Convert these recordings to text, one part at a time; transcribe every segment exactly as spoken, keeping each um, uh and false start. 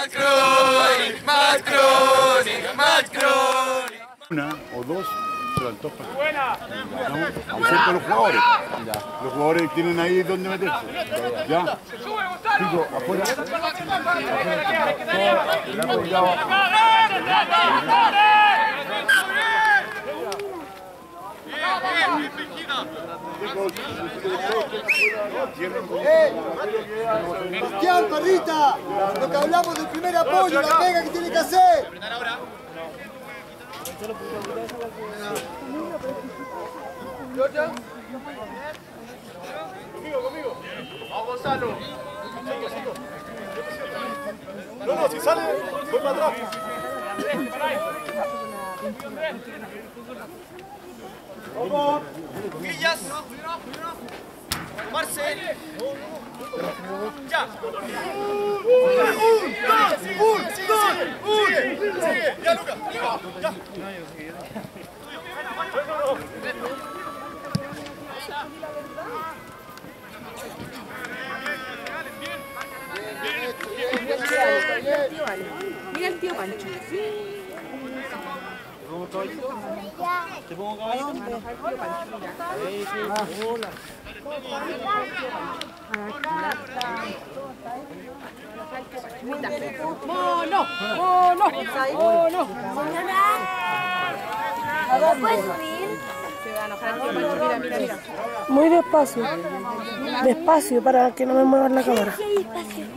Macroni, Macroni, Macroni. Una o dos se dan todos para ¿no? Excepto los jugadores. Los jugadores tienen ahí donde meterse. ¿Ya? Chico, afuera. Cristian, Parrita, lo que hablamos del primer apoyo, la pega que tiene que hacer. Conmigo, conmigo. Vamos, Gonzalo. No, no, si sale, voy para atrás. Vamos. Grillas. Marce. Ya. ¡Un, dos, un! ¡Sigue! ¡Ya, Lucas! ¡Ya! Mira el tío Pancho. ¿Te pongo caballito? Hola. ¡Mono! ¡Mono! ¡Mono! ¿Puedes subir? Se va a enojar el tío Pancho. Mira, mira, mira. Muy despacio. Despacio para que no me mueva la cámara. Sí, despacio.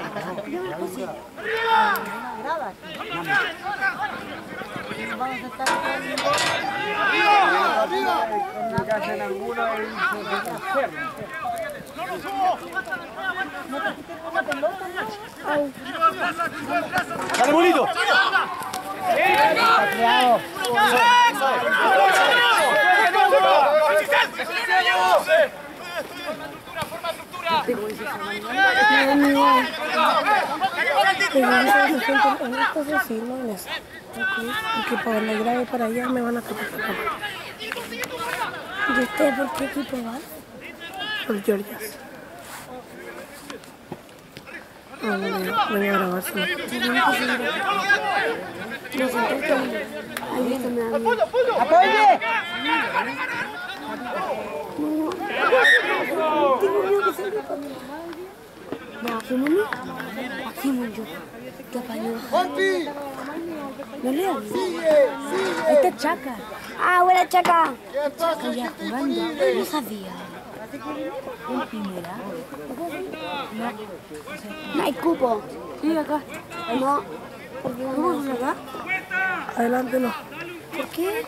Graba. Vamos a estar ¡Arriba! ¡Arriba! ¡Dale, bonito! Y que por la grave para allá me van a tapar la cámara. ¿Y usted por qué equipo va? Por Georgias. No, no, no, voy a grabar solo. No sé, es que ahí está me da miedo. ¡Apoye! Tengo miedo que salga para mí. No, ¿hacemos hacemos yo. ¿Qué apañó? ¡Juanpi! ¿No leo? ¡Sigue! ¡Sigue! Ahí está Chaca. Ah, buena Chaca. ¿Qué pasa? Chaca ya ¿Qué jugando. disponible? No sabía. ¿En primera? No. No hay cupo. Sí, acá. No. ¿Cómo es acá? Adelante no. ¿Por qué?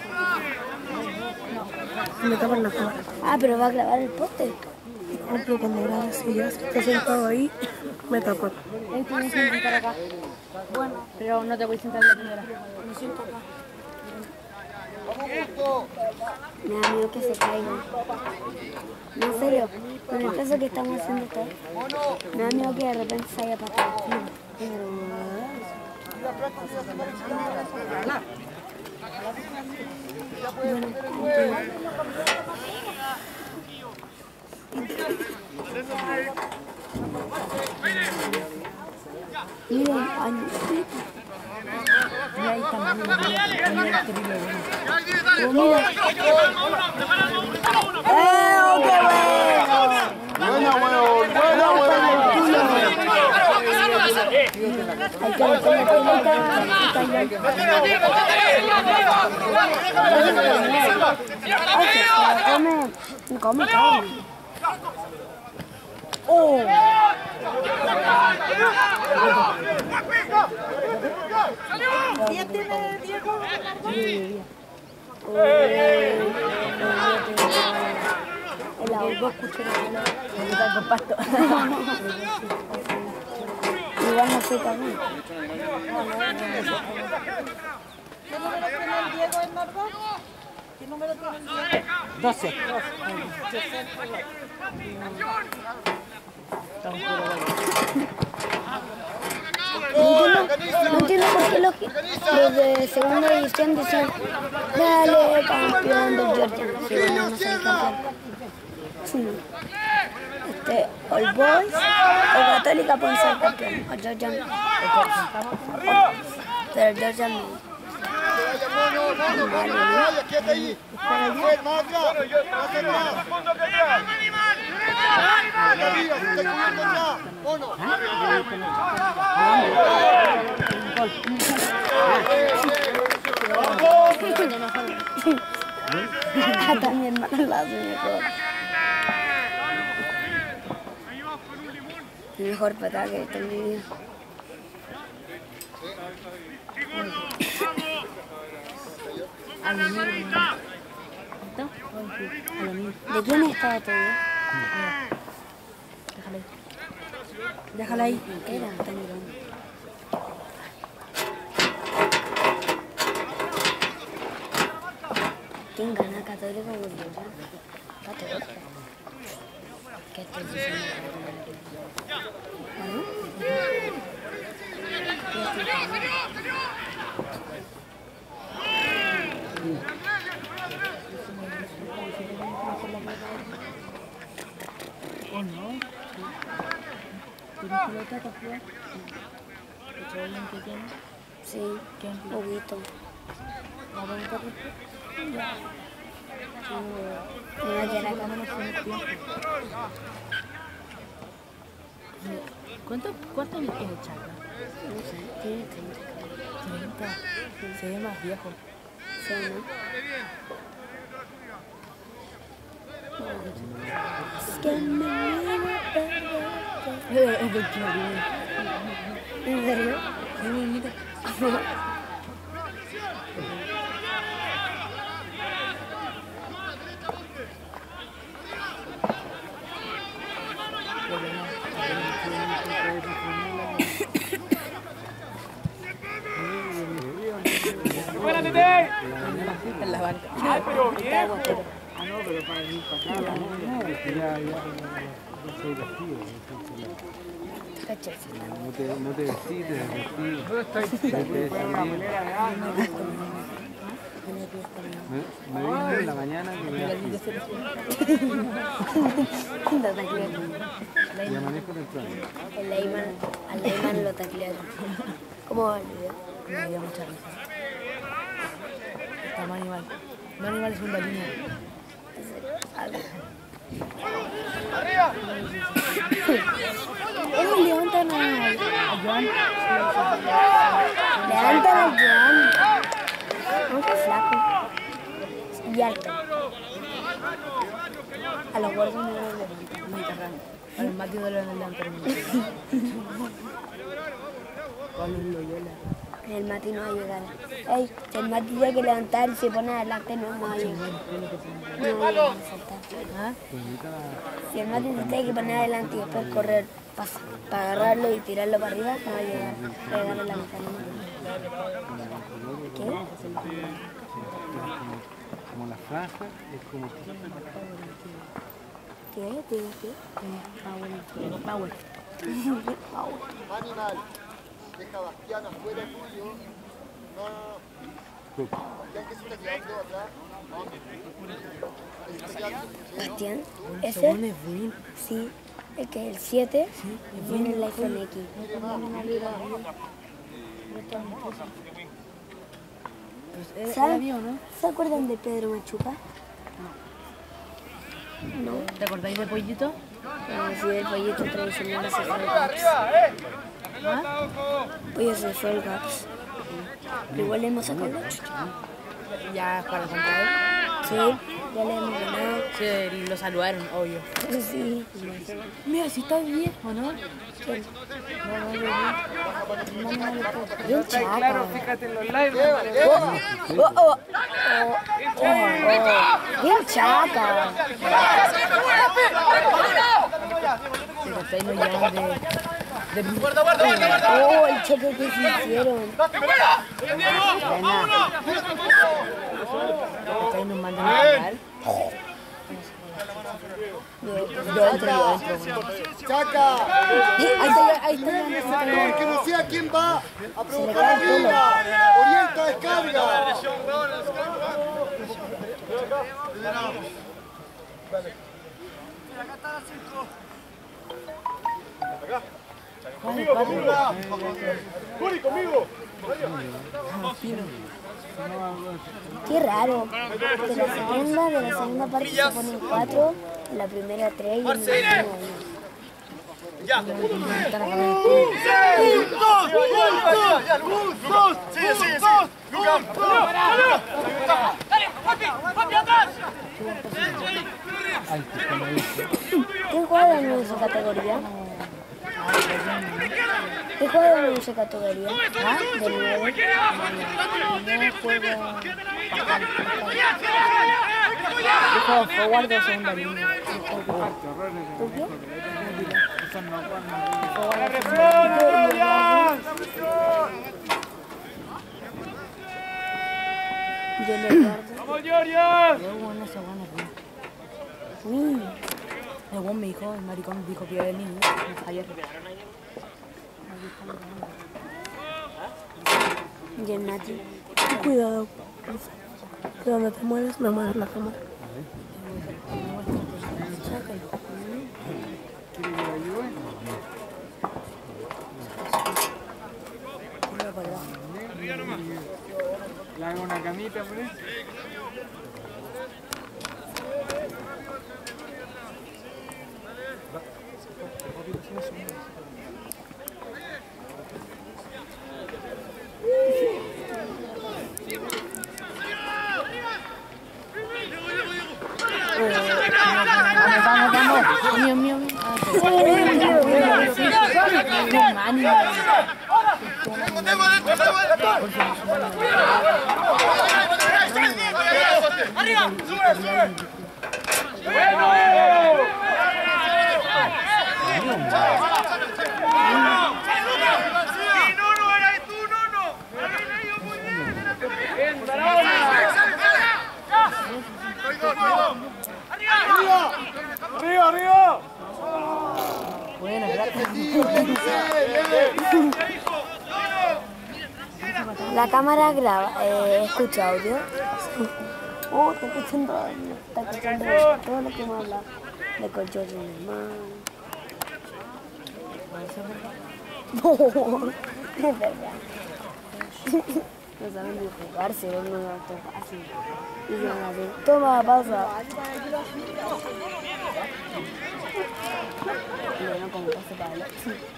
Me tapan la cámara. Ah, pero va a grabar el poste. No, pero cuando grabas si ya se está sentado ahí, me tapan. Ahí te voy a sentar acá. Bueno. Pero no te voy a sentar en la primera. Me siento acá. ¡Vamos, Justo! Me da miedo que se caiga. No, en serio, con el peso que estamos haciendo todo, me da miedo que de repente se vaya para atrás. Bueno, entiendo. Miren, año. Y ahí está, mira, Oh, mira. ¡Eh, oh, qué bueno! ¡Buena, huevón! ¡Buena, huevón! Hay que meter la pelota. Come, come, come. ¡Oh! ¿Ya tiene Diego? Sí. El auto escucha el pasto. Igual no sé también. ¿Qué número tiene el Diego en Narva? ¿Qué número tiene el Diego? doce. No entiendo, no entiendo por qué los, los de segunda división dicen dale campeón del Georgia. Sí, bueno, no soy campeón. Sí. Este, All Boys o Católica pueden ser campeón. O Georgia. Pero Georgia no. Mono, mono, mono, no vayas, quédate ahí. Más atrás, más atrás. Acá arriba, se está cubriendo atrás. Mono. Hasta mi hermano lo hace mejor. El mejor patada que he visto en mi vida. ¿De quién estaba todo? Déjala ahí. Déjala ahí. Era tan grande. ¿Quién gana Católica o Georgia? Católica. ¿Qué estoy diciendo? ¿No? ¿O no? ¿Tienes pelota para jugar? ¿Qué tiene? Sí, un poquito. ¿Vamos a buscar después? Ya. Me va a quedar acá. ¿Cuánto, cuánto años tiene Chaca? No sé, tiene treinta. treinta. Se ve más viejo. Sí, ¿no? Es que me muero perderte. Es de Chile. ¿En serio? Sí, mira. ¡Buena, Tete! En la banca. ¡Ay, pero bien! Está aguatero. Ah, no, pero para ir para acá, no, no, ya, ya, yo soy vestido. Cachecito. No te, no te vestís, te vestís. ¿Dónde está? Te vestís. Me, me dijo en la mañana que me vestís. Lo taclearon. Y amanezco temprano. El Leyman, al Leyman lo taclearon. ¿Cómo va el video? Me dio mucha risa. Está más animal. No animal es segunda línea. ¿Cómo levantan a Joan? Levantan a Joan. Aunque flaco. Y alto. A los gordos no los levantan. Muy cargando. A los Mati no lo levantaron. Con los Loyola. El Mati no va a llegar. Ey, si el Mati tiene que levantar y se pone adelante, no, no va a llegar. No va a llegar a saltar. ¿Ah? Si el Mati se tiene que poner adelante y después correr para, para agarrarlo y tirarlo para arriba, no va a llegar. Va a llegar en la mitad. ¿Qué? Como la franja, es como... ¿Qué? ¿Qué? ¿Qué? Power. Power. Animal. Deja a Bastián afuera tuyo. No, no, no. Bastián que se está quedando atrás. Bastián, Según ese, es Buin. sí, el que es el siete, viene el iPhone X. Pues era ¿Saben? mío, ¿no? ¿Se acuerdan de Pedro Machuca? No. ¿Te acordáis de Pollito? Ah, sí, el pollito tradicional se fue al Gaps. ¿Ah? Pollo se fue al Gaps. Pero igual le hemos sacado la chucha. Ya para contra él. Sí, ya le hemos ganado. Sí, lo saludaron, obvio. Sí. Mira, si está bien, ¿o no? ¿Quién? No, no, no, no. Bien chaca. Fíjate en los lives. Oh, oh, oh, oh, oh, oh. Bien chaca. Pero ustedes no llaman de... de... ¡Guarda, guarda, guarda, guarda! Oh, el choque que se hicieron. Ustedes nos mandan a hablar. Yo entro, yo entro. ¡Chaca! Sí, ahí está, ahí está. Que no sea quién va a provocar arriba. Orienta, descarga. Acá. Conmigo, conmigo. Juli, conmigo. Qué raro. De la segunda, de la segunda parte se ponen cuatro, en la primera tres y en la última uno. Ya. Un, dos, dos. Sigue, sigue, sigue. Lucas. Dale, papi, papi, atrás. ¿Quién juega en su categoría? ¿Qué juega en su categoría? ¿Ah? ¿De nueve? No juego... Yo juego forward de segunda línea. ¿Tú qué? ¡La presión, Adrián! Yo le guardo. ¡Vamos, Georgios! Yo, bueno, ese bueno, uy. El buen me dijo, el maricón me dijo que iba a venir, ¿no? Ayer. Y el Nati. Cuidado. Que donde te mueves, me mueves la cámara. Le hago una camita por eso. Vamos, vamos, mío, mío, mío. ¡Arriba! ¡Sube, sube! ¡Bueno! ¡Arriba, arriba! Buena, gracias. La cámara graba, eh, escucha audio. Oh, está escuchando, está escuchando todo lo que me habla de colchón de mi hermano. No, es verdad. No saben ni jugarse, no es tan fácil. Y se van a decir, toma, pausa. Y bueno, como pase para allá.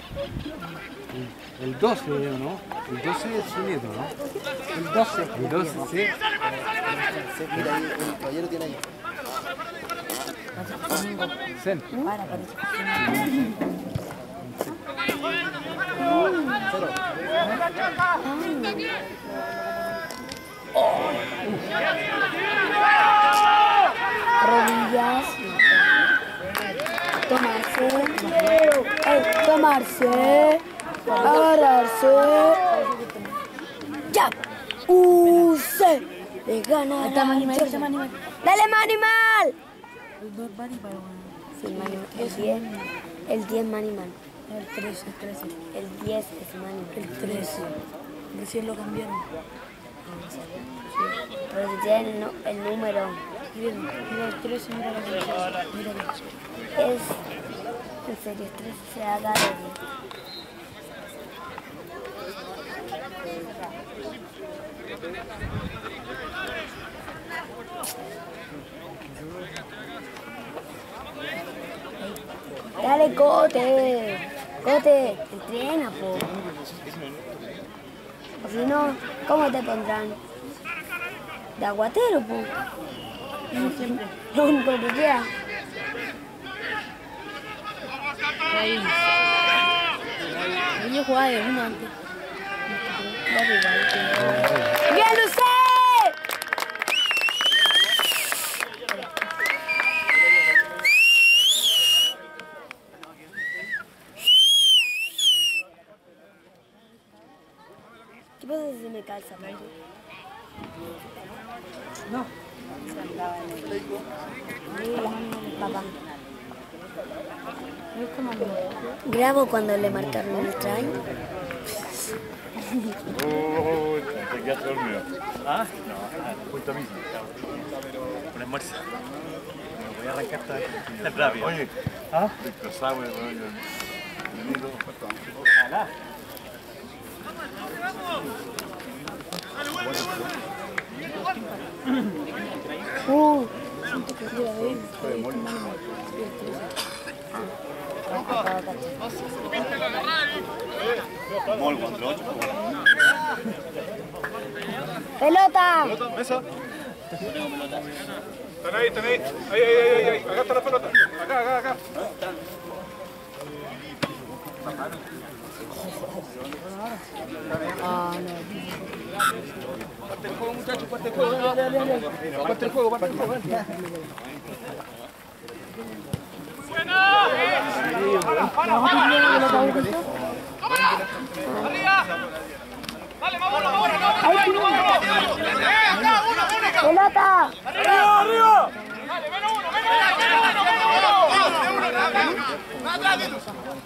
El doce, ¿no? El doce es su nieto, ¿no? El doce. El doce, sí. Mira, ahí, el caballero tiene ahí. Zen. Para, parece. Cero. Rodillas. Tomarse. Ey, tomarse. Agarrarse. Ya. Use. Le gana. Está Manimal, está Manimal. Dale, Manimal. El dos Bari para Sí, Manimal. El diez. El diez, Manimal. el trece, el trece. El diez es Manimal. El trece. Recién lo cambiaron. Pero si tiene el, nu- el número. Miren, mira el trece, mira la canción. Mira que Es. En serio, es trece. Se haga de diez. Dale, Cote. Cote, entrena, po. O si no, ¿cómo te pondrán? De aguatero, po. Siempre. Lo único que queda. ahí. Yo jugaba de uno antes. ¡Bien, Lucé! ¿Qué pasa si se me cae el zapato? No. Papá. Es como amigo. Grabo cuando le marcaron el try. Oh, te quedaste dormido. Ah, no, justo a mí. Un almuerzo. Me voy a arrancar esta vez. Es rápido. Oye, ¿Ah? el cruzado, weón. Uh, siento que quiero ver. ¡Pelota! Mesa. Están ahí, están ahí. Ahí, ahí, ahí, ahí. Acá está la pelota. Acá, acá, acá. Ah, no. Parte el juego, muchachos, parte el juego. Dale, dale, dale. Parte el juego, parte el juego. ¡Buena! ¡Para, para, para! ¡Arriba! ¡Dale, vámonos, vámonos, vámonos! ¡Acá, una única! ¡Pelota! ¡Arriba, arriba! ¡Dale, menos uno, menos uno, menos uno, menos uno! ¡Atrás, Dito!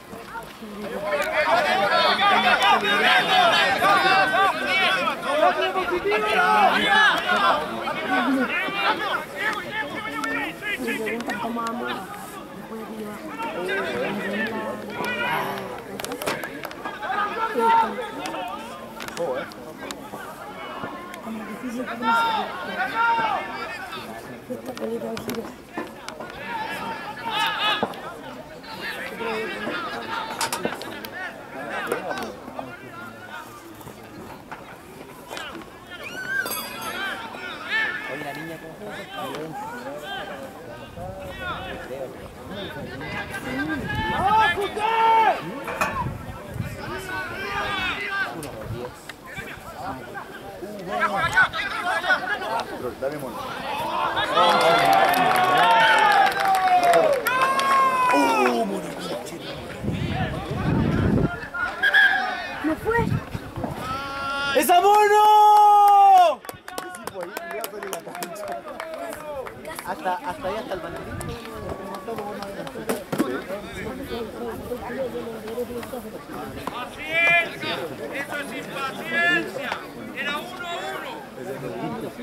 Me preguntan cómo vamos después de que yo como difícil que no se esta pelota al giro. Oye, la niña, ¿cómo Dale, mono. ¡Me fue! ¡Esa mono! Hasta, hasta ahí, hasta el banderín. ¡Paciencia! ¡Eso es impaciencia! ¡Era uno a uno!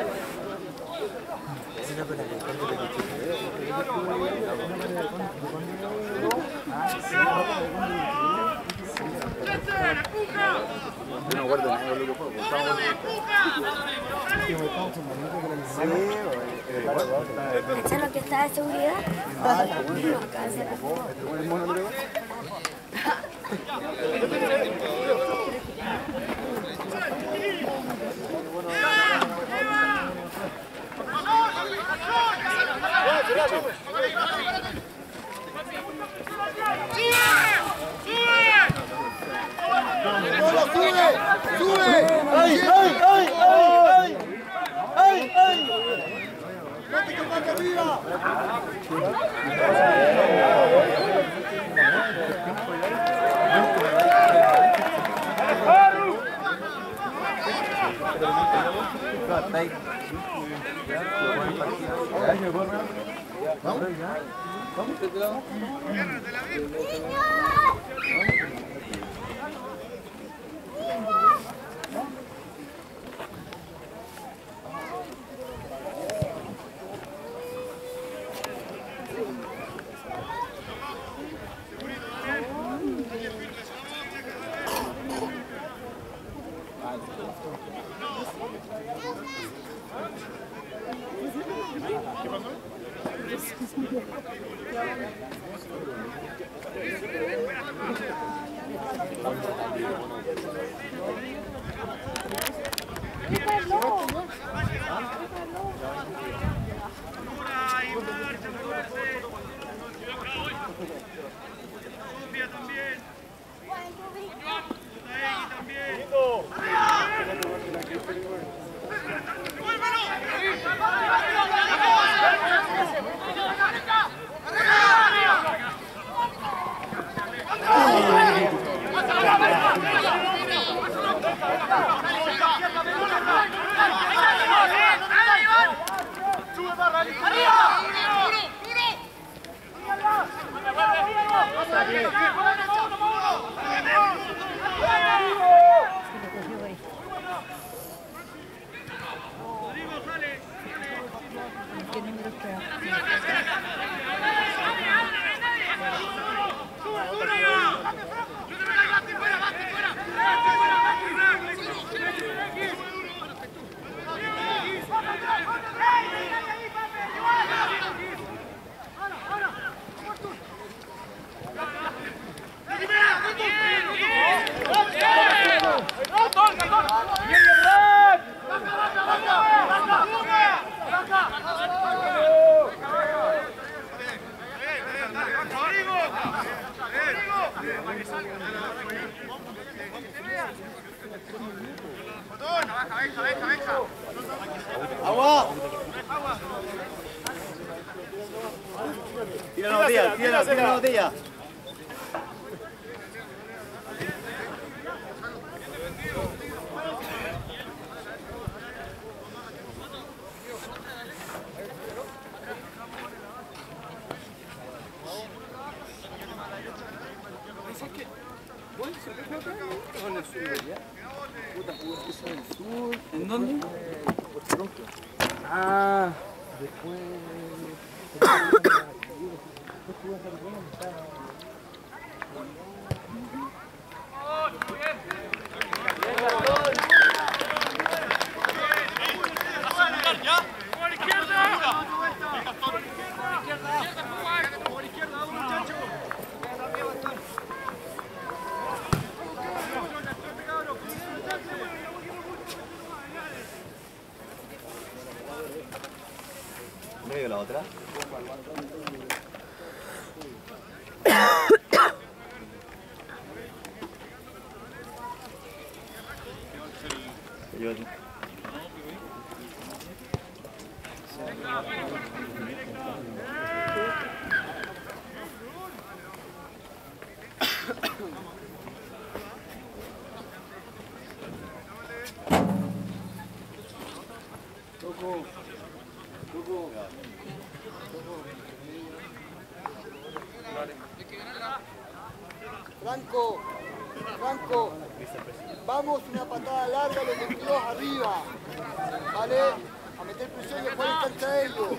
No guardo nada de lo que puedo. ¿Cachai lo que está de seguridad? No, acá se la ¡Ay, ay, ay, ay! ¡Ay, ay! ¿Qué número está? ¡Sube, Venga, venga, venga. ¡Agua! Tira la botella, tira, tira la botella. ¿En dónde? Ah, después... ¿Me dio la otra? Yo... Franco, Franco, vamos una patada larga los veintidós arriba, ¿vale? A meter presión y a jugar en cancha de ellos.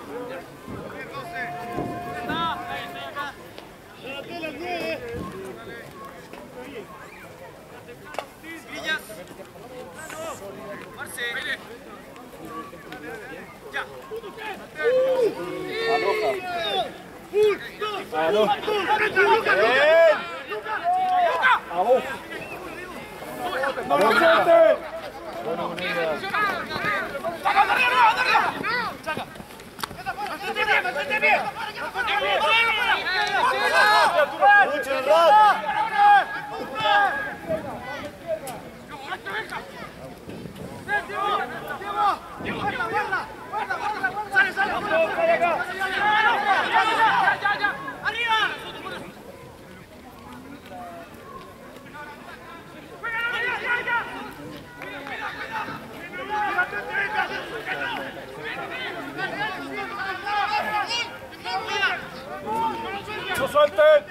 ¡No suelten!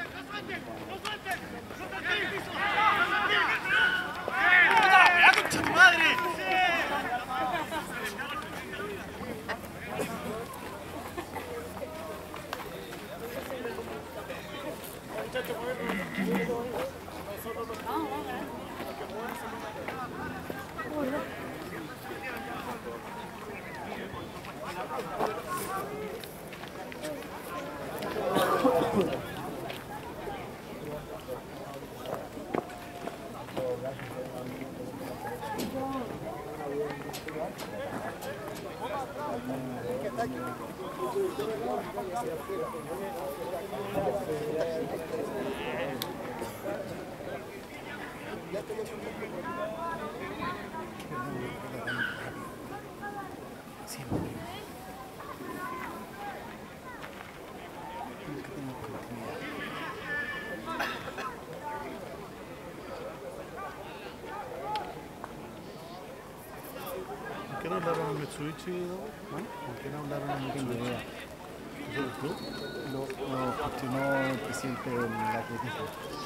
¿Por qué no hablaron en Mitsubishi? ¿Por qué no hablaron en Mitsubishi? ¿Del club? Lo, lo gestionó el presidente del atletismo.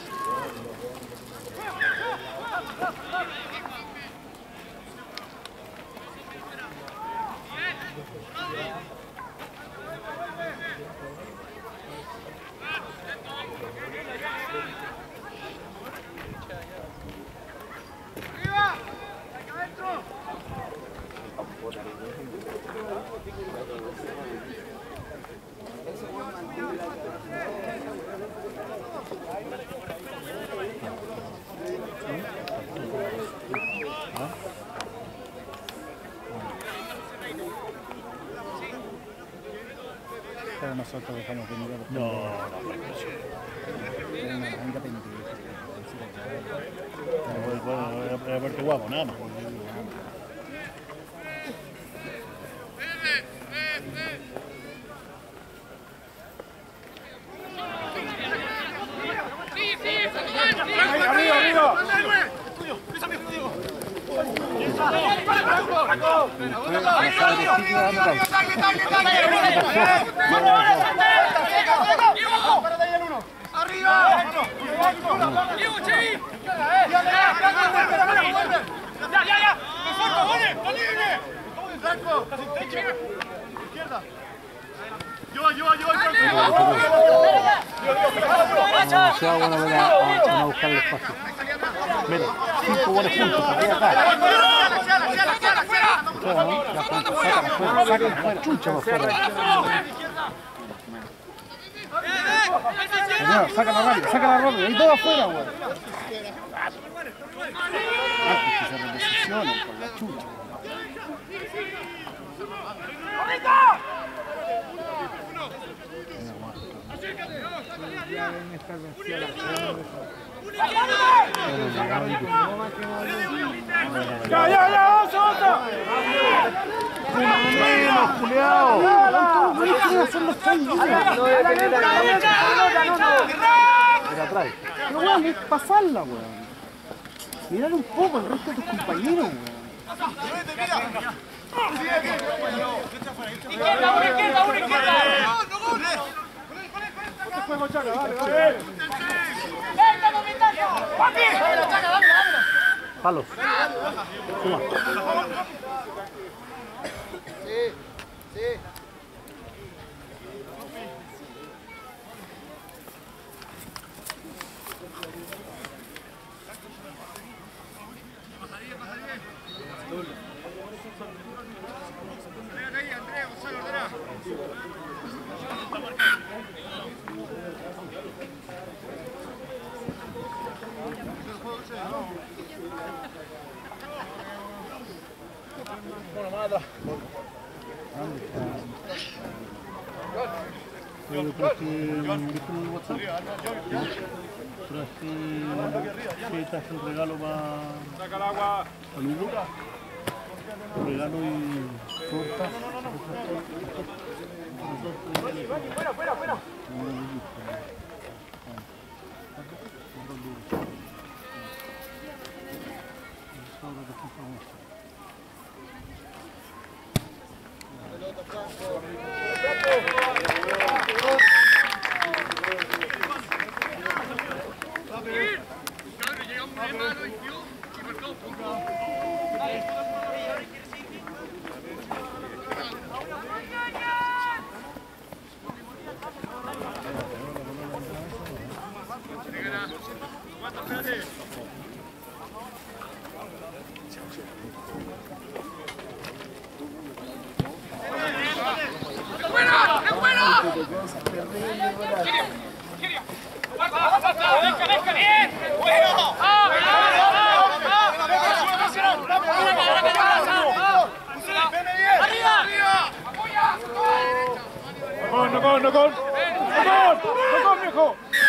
Pero nosotros dejamos que mirar. No, no, no. Una banda pendiente. Bueno, era porque guapo, nada más. Demasiado bueno para, para buscar el espacio. Mira, cinco buenos puntos, aquí acá. Fuera, ¿no? La frente, sácala fuera, sácala fuera, chucha por fuera. Señor, sácala rápido, sácala rápido, ahí todo afuera, güey. Ah, pues que se reposicionan con la chucha. Ya deben estar vencidas las ¡Ya, ya, ya! ¡Oso, oso! ¡Uno menos, culiao! No hay que hacer los tres días. Pero atrás. Pero weón, es pasarla, weón. Mirar un poco el resto de tus compañeros, weón. ¡Izquierda, una izquierda, una izquierda! Juego, Chaca, dale, dale. Palos. Suma. Sí, sí. Yo traje, ¿viste en el WhatsApp? Traje, sí, traje un regalo para Lugo. Un regalo y torta. ¡Fuera, fuera, fuera! No gol, no gol. No gol, no gol, viejo.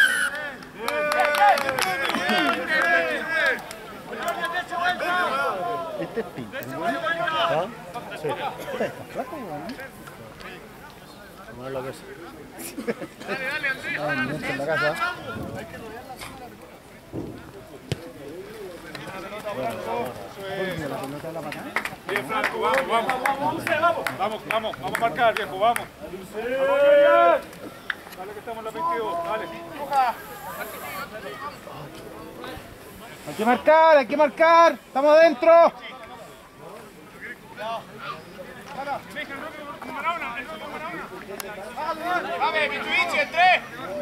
Este es pinta, ¿no? ¿Ah? Sí. Está flaco, ¿no? Vamos a la casa. Dale, dale, Andrés. Ah, no está en la casa. Bueno, la pelota de la patada. Bien, Franco, vamos, vamos. Vamos, vamos, vamos, vamos a marcar, viejo, vamos. Dale que estamos en la veintidós, dale. Hay que marcar, hay que marcar. Estamos adentro. ¡Vamos, Mitsubishi, el tres!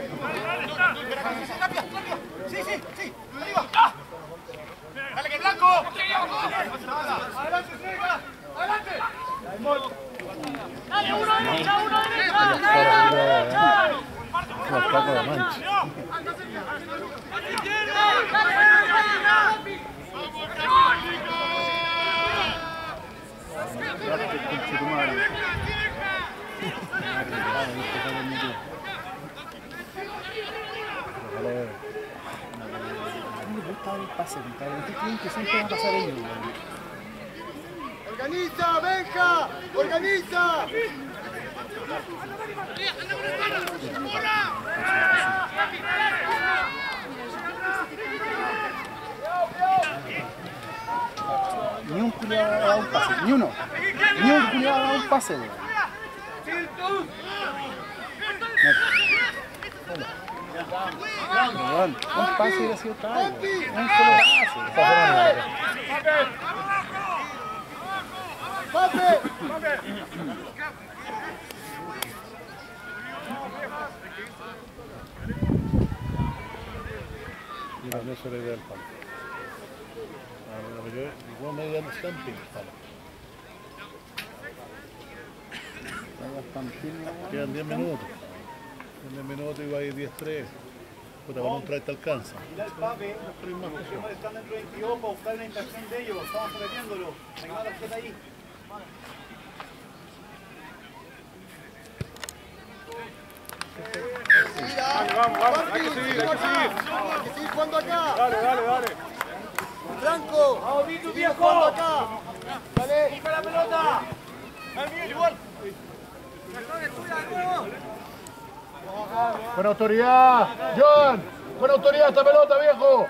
Sí, sí, sí, arriba. ¡Dale, que blanco! ¡Adelante, Sega! ¡Adelante! ¡Dale, uno derecha, uno derecha! La placa de mancha. El pase, ¿ustedes creen que siempre van a pasar ellos? ¡Organiza, Benja! ¡Organiza! Ni un culiado ha dado un pase, ni uno. Ni un culiado ha dado un pase, weón. Weón, un pase hubiera sido tal, weón. Un solo pase. ¡Pase! Mira, no se le da el palo. A ver, igual me dan stamping, palo. Quedan diez minutos. En diez minutos iba a ir diez tres. Puta, con un try te alcanza. Mira el Pape, los primos están dentro de veintidós para buscar la infracción de ellos. Estamos prometiéndolo. Me queda la tarjeta ahí. Vamos, vamos, hay que seguir, hay que seguir. Hay que seguir jugando acá. Dale, dale, dale. Franco. Vamos, Tito, sigue viejo. jugando acá. Dale. Busca la pelota. Miguel, igual. Con autoridad, John. Con autoridad esta pelota, viejo.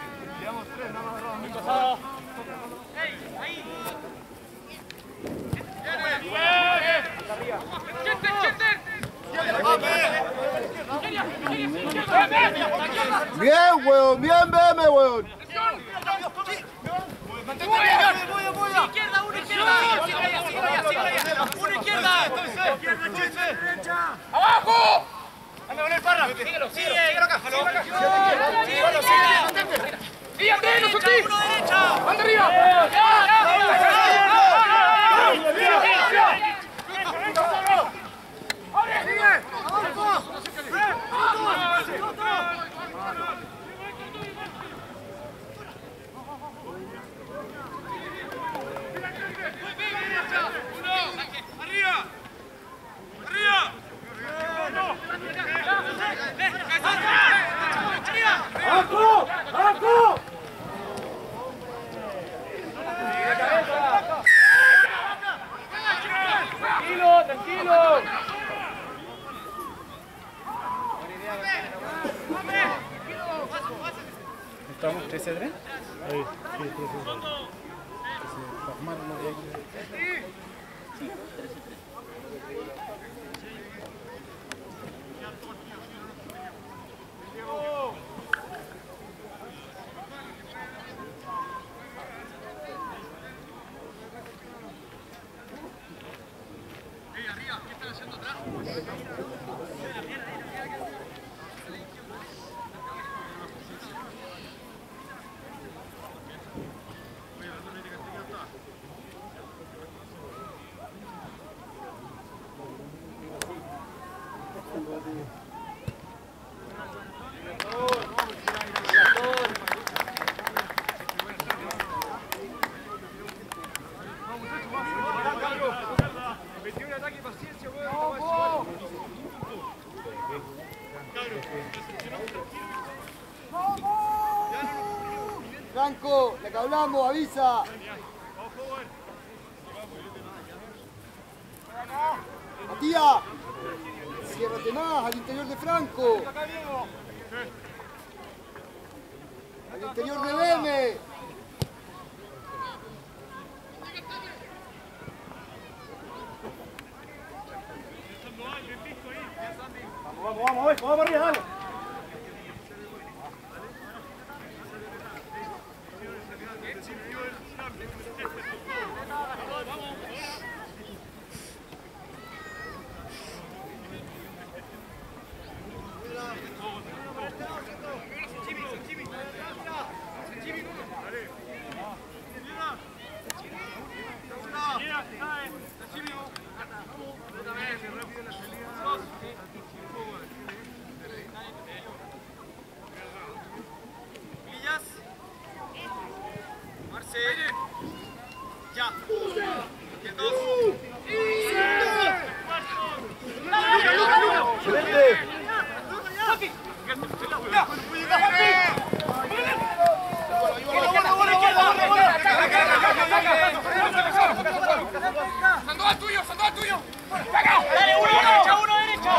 Bien, weón. Bien, veme, weón. Izquierda, una izquierda. Una izquierda. ¡Abajo! ¡Dame con el parra! Síguelo, síguelo acá. Síguelo, síguelo. ¡Sí, Andrés, no soltí! ¡Uno derecha! ¡Anda arriba! ¡Arriba! ¡Arriba! ¡Abajo! ¡Abajo! Tranquilo, tranquilo. ¿Estamos trece a tres? Ahí, sí, trece a tres. Franco, la que hablamos, avisa. Matías, ciérrate más, al interior de Franco. Al interior de Beme. Vamos, vamos, vamos, vamos arriba, dale. Ya. Sandoval tuyo, Sandoval tuyo. Dale, uno derecha, uno derecha.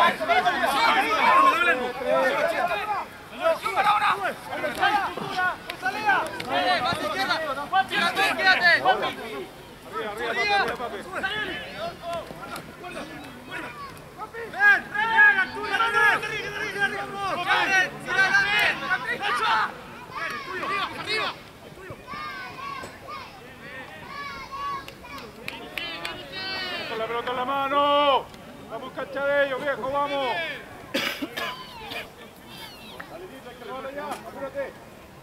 Súmala ahora. Salida. Dale, más izquierda. Quédate, quédate. Con la pelota en la mano. Vamos, cancha de ellos, viejo, vamos. Alenito, hay que robarle ya, apúrate.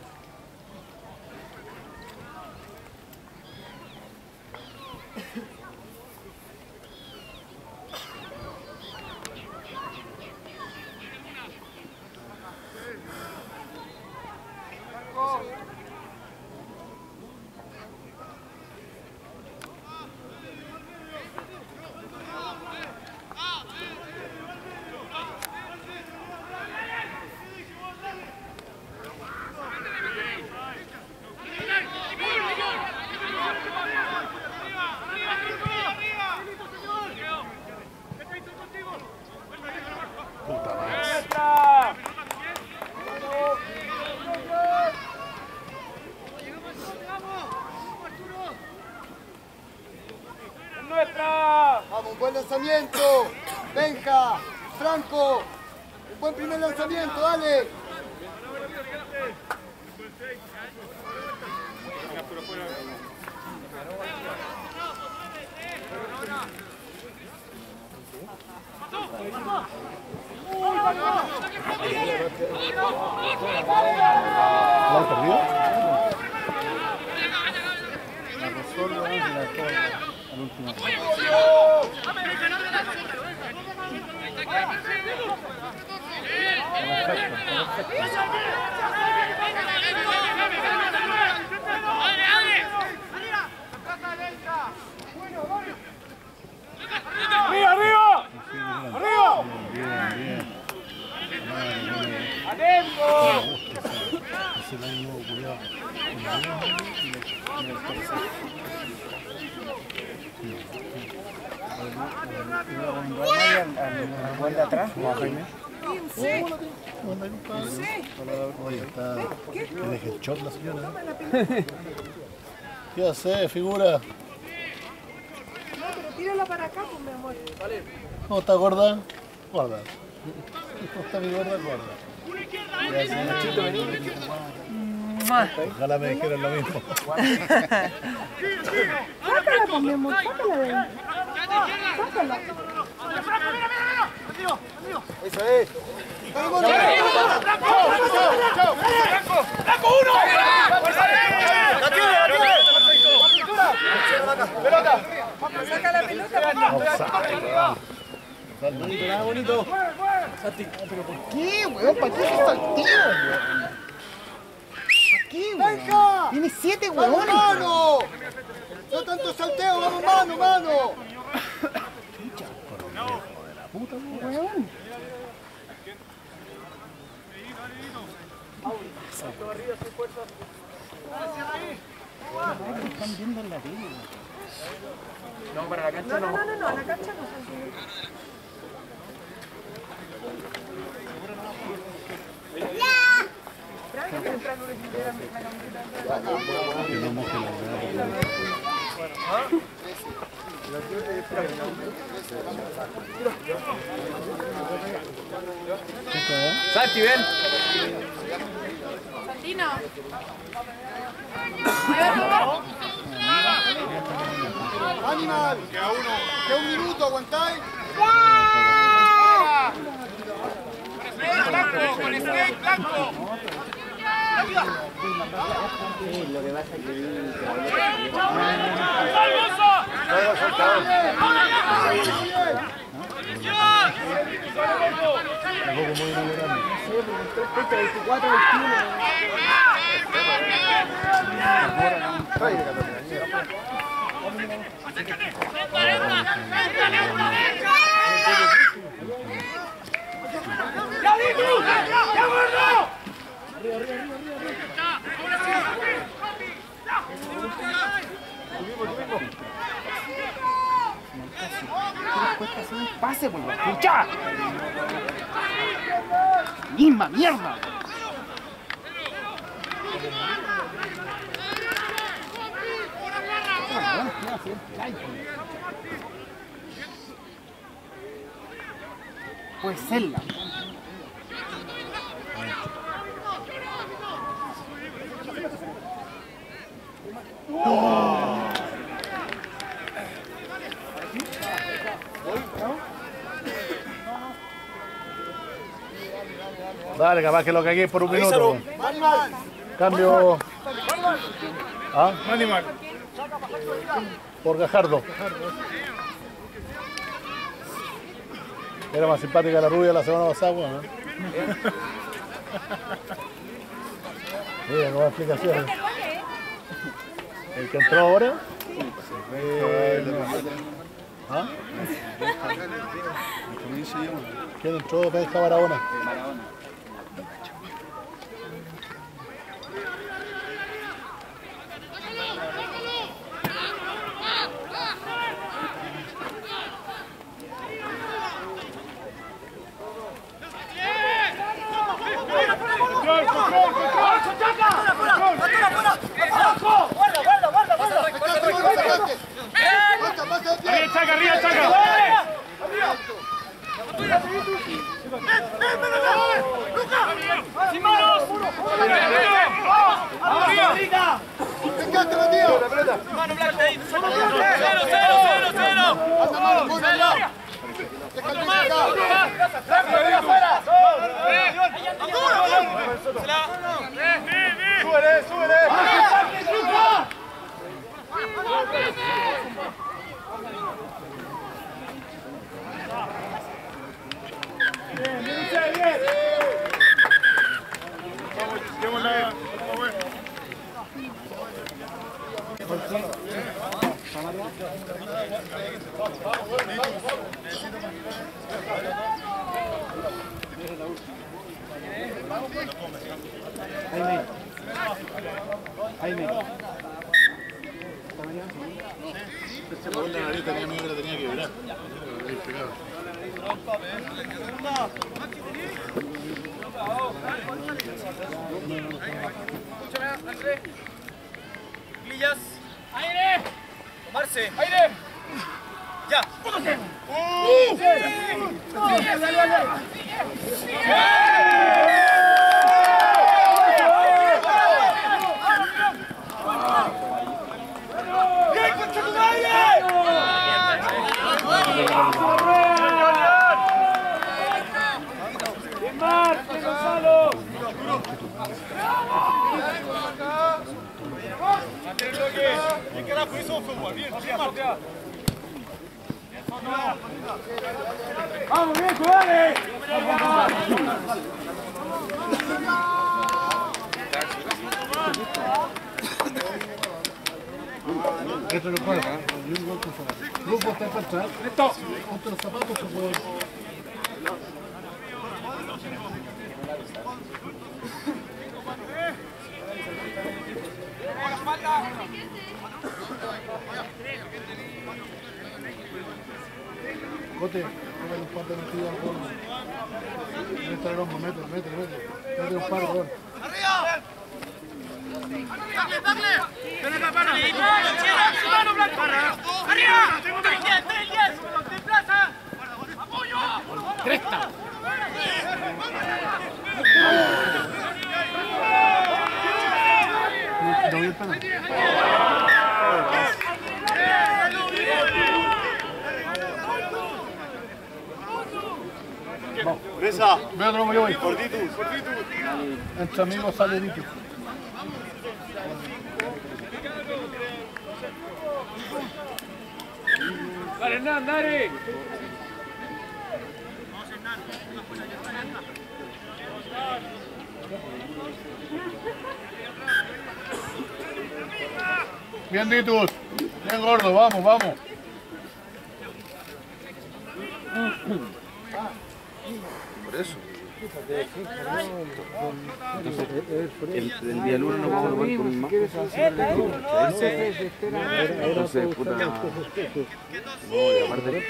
Vamos, un buen lanzamiento. Benja, Franco. Un buen primer lanzamiento, dale. ¿La han perdido? La resuelve y la toma al último. ¡Arriba, arriba! ¡Arriba! Bien, bien. ¡Adentro! Ese es el año culiado. ¿Al de atrás? ¿O a Jaime? Sí. Oye, está... ¿Qué deja el shot la señora? ¿Qué hace, figura? Tírala para acá, pues, mi amor. ¿Cómo está, gorda? Gorda. ¿Cómo está mi gorda? Gorda. Gracias, Nachito, vení. Ojalá me dijeran lo mismo. Sácala, pues, mi amor, sácala de ahí. Sácala. Eso es. ¡Blanco, uno! ¡La tiene, la tiene! ¡Pelota! Saca la pelota. Bonito, bonito. ¿Pero por qué, weón? ¿Para qué es partido, weón? ¿Para qué, weón? ¡Venga! Tiene siete ¡Vamos, huevones. mano! No tanto salteo, vamos, mano, mano. Puta, weón. Están viendo en la tele. No, para la cancha no. No, no, no, la cancha no. Que no moje la weá. Santi, ven. Santino. Animal. Queda uno. Queda un minuto, ¿aguantáis? Blanco, con skate, blanco. Lo que pasa es que... Tampoco muy enamorado. veinticuatro, veintiuno. ¡Ya, Ditu! ¡Ya, gordo! Cuesta hacer un pase, pues, escucha. Misma mierda. Puede serla. Dale, capaz que lo cagué por un minuto. Cambio. ¿Ah? Animal. Por Gajardo. Era más simpática la rubia la semana pasada, ¿no? Mira, no hay explicaciones. ¿El que entró ahora? Eh, ¿Ah? ¿Quién entró? Benja Barahona. Arriba, Chaca, arriba, Chaca. ¡Sin manos! ¡Arriba! ¡Mano blanca ahí! ¡Cero, cero, cero, cero! ¡Anda, mano! ¡Cero! ¡Otro más! ¡Otro más! ¡Rápido, afuera! ¡Súbele, súbele! Bien, bien, bien. Vamos, llevémosla. Jaime. Jaime. Por la nariz tenía miedo que la tenía que virar. Escúchame, Andrés. Glillas. ¡Aire! Tomarse. ¡Aire! ¡Ya! ¡Póngase! ¡Uh! ¡Sí! ¡Dale, dale, dale! ¡Bien, concha tu madre! ¡Bien, Marte, Gonzalo! Mantén el toque. ¿Qué carajo hizo fútbol? Bien, bien, Marte. ¡Vamos, bien, dale! Esto lo puedo. Grupo está para atrás. ¡Listo! Ponte los zapatos, por favor. Cote, póngale un par de metidas al fondo. Mete el hombro, mete, mete, mete. Mete un par, weón. ¡Arriba! ¡Dale, dale! ¡Ven acá, para! ¡Mano blanca! ¡Arriba! ¡tres diez, tres diez! ¡De plaza! ¡Apoyo! ¡Cresta! No vi el pelo. Presa. Veo cómo yo voy. Cortitus, cortitus. Entre amigos sale dicho. ¡Dale, Hernán, dale! Bien, Ditus. Bien, gordo. Vamos, vamos. Por eso. El, el día lunes no puedo jugar con más. Entonces, puta. No, y aparte.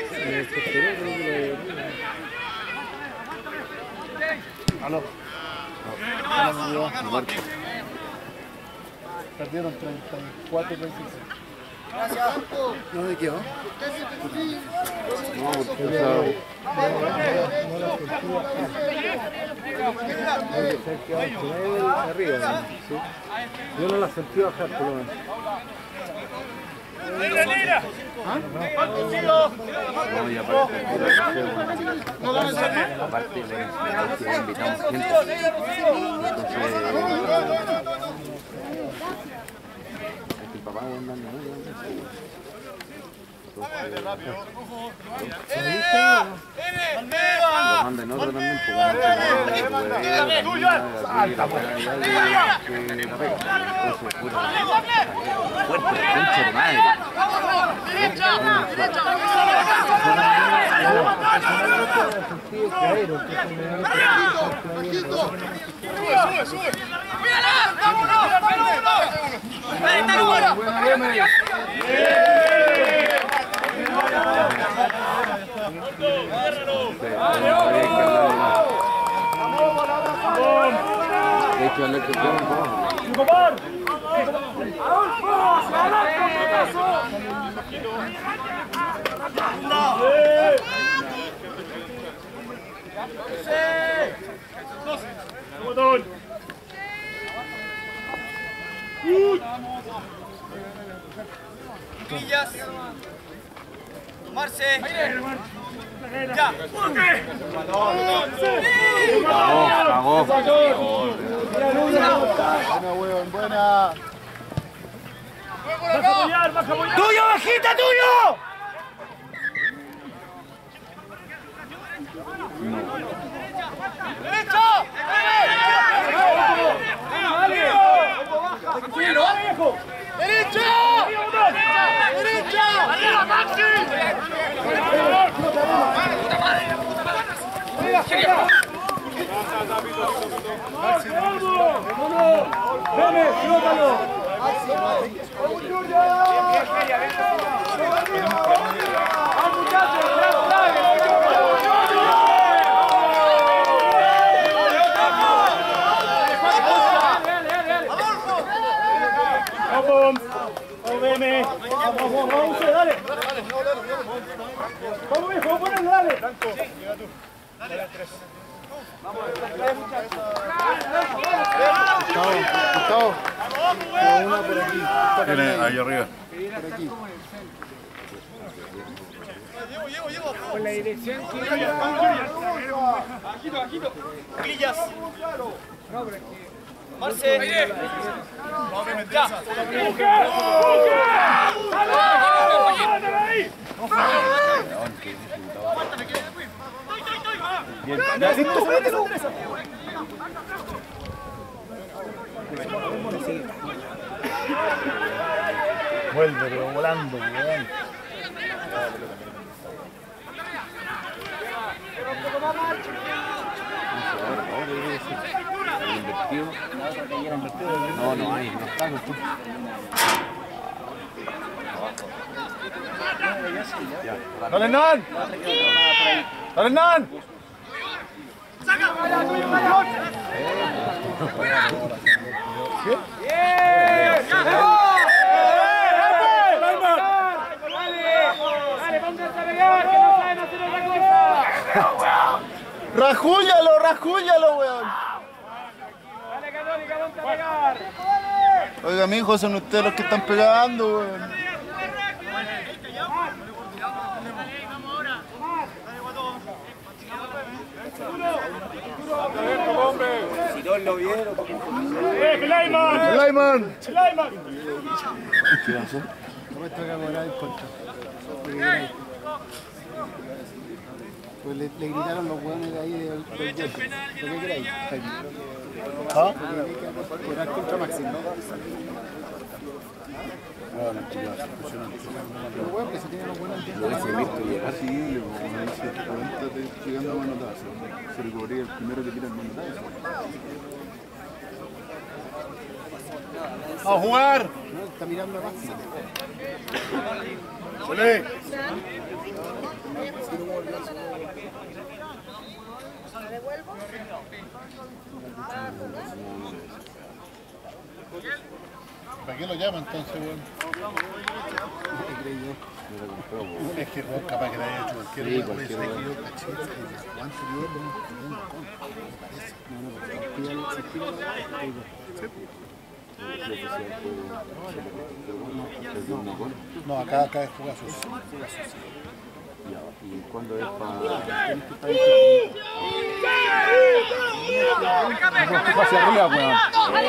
Aló. Perdieron treinta y cuatro a treinta y seis. Gracias. ¿Dónde quedó? No, porque esa- Arriba, ¿sí? Yo no la sentí bajar, por lo menos. ¡Negra, negra! No, y aparte, aparte, bueno, ya invitamos gente. Entonces, es que el papá va andando muy bien. Lo mandan otro también, porque ¡Tuyo! ¡Salta, pues! Fuerte, concha de madre. ¡Sube, sube! ¡Mírala! ¡Vámonos! ¡Vámonos! De hecho, el que Grillas. Marce. Ya. cagó, cagó. Buena, weón, buena. ¡Tuyo, bajita, tuyo! ¡Derecho! ¡Derecho! ¡Derecha! ¡Arriba, Maxi! ¡Puta madre! ¡Puta madre! Vamos, vamos, veme. Vamos, vamos, vamos, dale. Vamos, viejo, vamos, ponelo, dale. Franco, llega tú. Dale, tres. Vamos, Gustavo, Gustavo. Una por aquí. Tiene ahí arriba. Por aquí. Llevo, llevo, llevo. Con la dirección que... Bajito, bajito. Grillas. Marce. Ya. Vuelve, pero volando, weón. No, no hay, no está, no está. ¡Dale, Hernán! ¡Dale, Hernán! ¡Rajúllalo, rajúllalo, weón! Dale, Católica, ponte a pegar. Oiga, mijo, son ustedes los que están pegando, weón. Si no lo vieron. ¡Eh, Clayman! ¡Lyman! ¡Clayman! ¿Qué pasó? No me traga morar en contra. Pues le, le gritaron los hueones de ahí del del gol. ¿Por qué queréis? ¿Ah? Era contra Maxi, ¿no? Bueno, chicas, impresionante. Pero bueno, que se tienen los buenos Lo hubiese visto llegar así, como dice, cuéntate llegando a manotazo. Se recobría el primero que tira el manotazo. ¡A jugar! No, está mirando a Maxi. ¡Solé! ¿Para qué lo llama entonces, weón? Es que no es capaz que le haya hecho cualquier sí, cualquier cosa. Yo caché y Juan anterior no me parece. No, acá, acá es jugazo. ¿Y cuándo es para...? Hacia arriba, weón.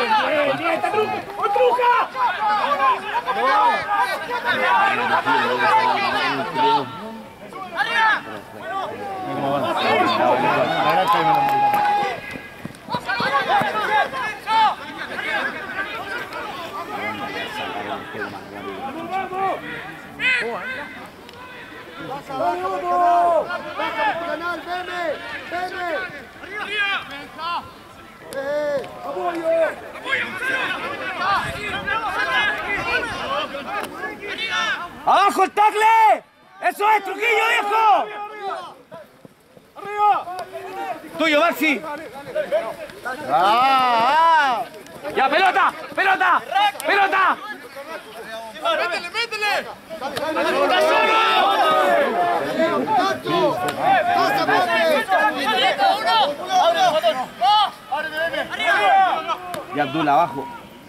¡Vas abajo del canal! ¡Baja del canal! ¡Veme! ¡Veme! ¡Eh! ¡Apoyo! ¡Abajo el tackle! ¡Eso es, Trujillo, viejo! ¡Arriba! ¡Tuyo, Maxi! ¡Ah! ¡Ya, pelota! ¡Pelota! ¡Pelota! ¡Métele, métele! Y Abdul abajo.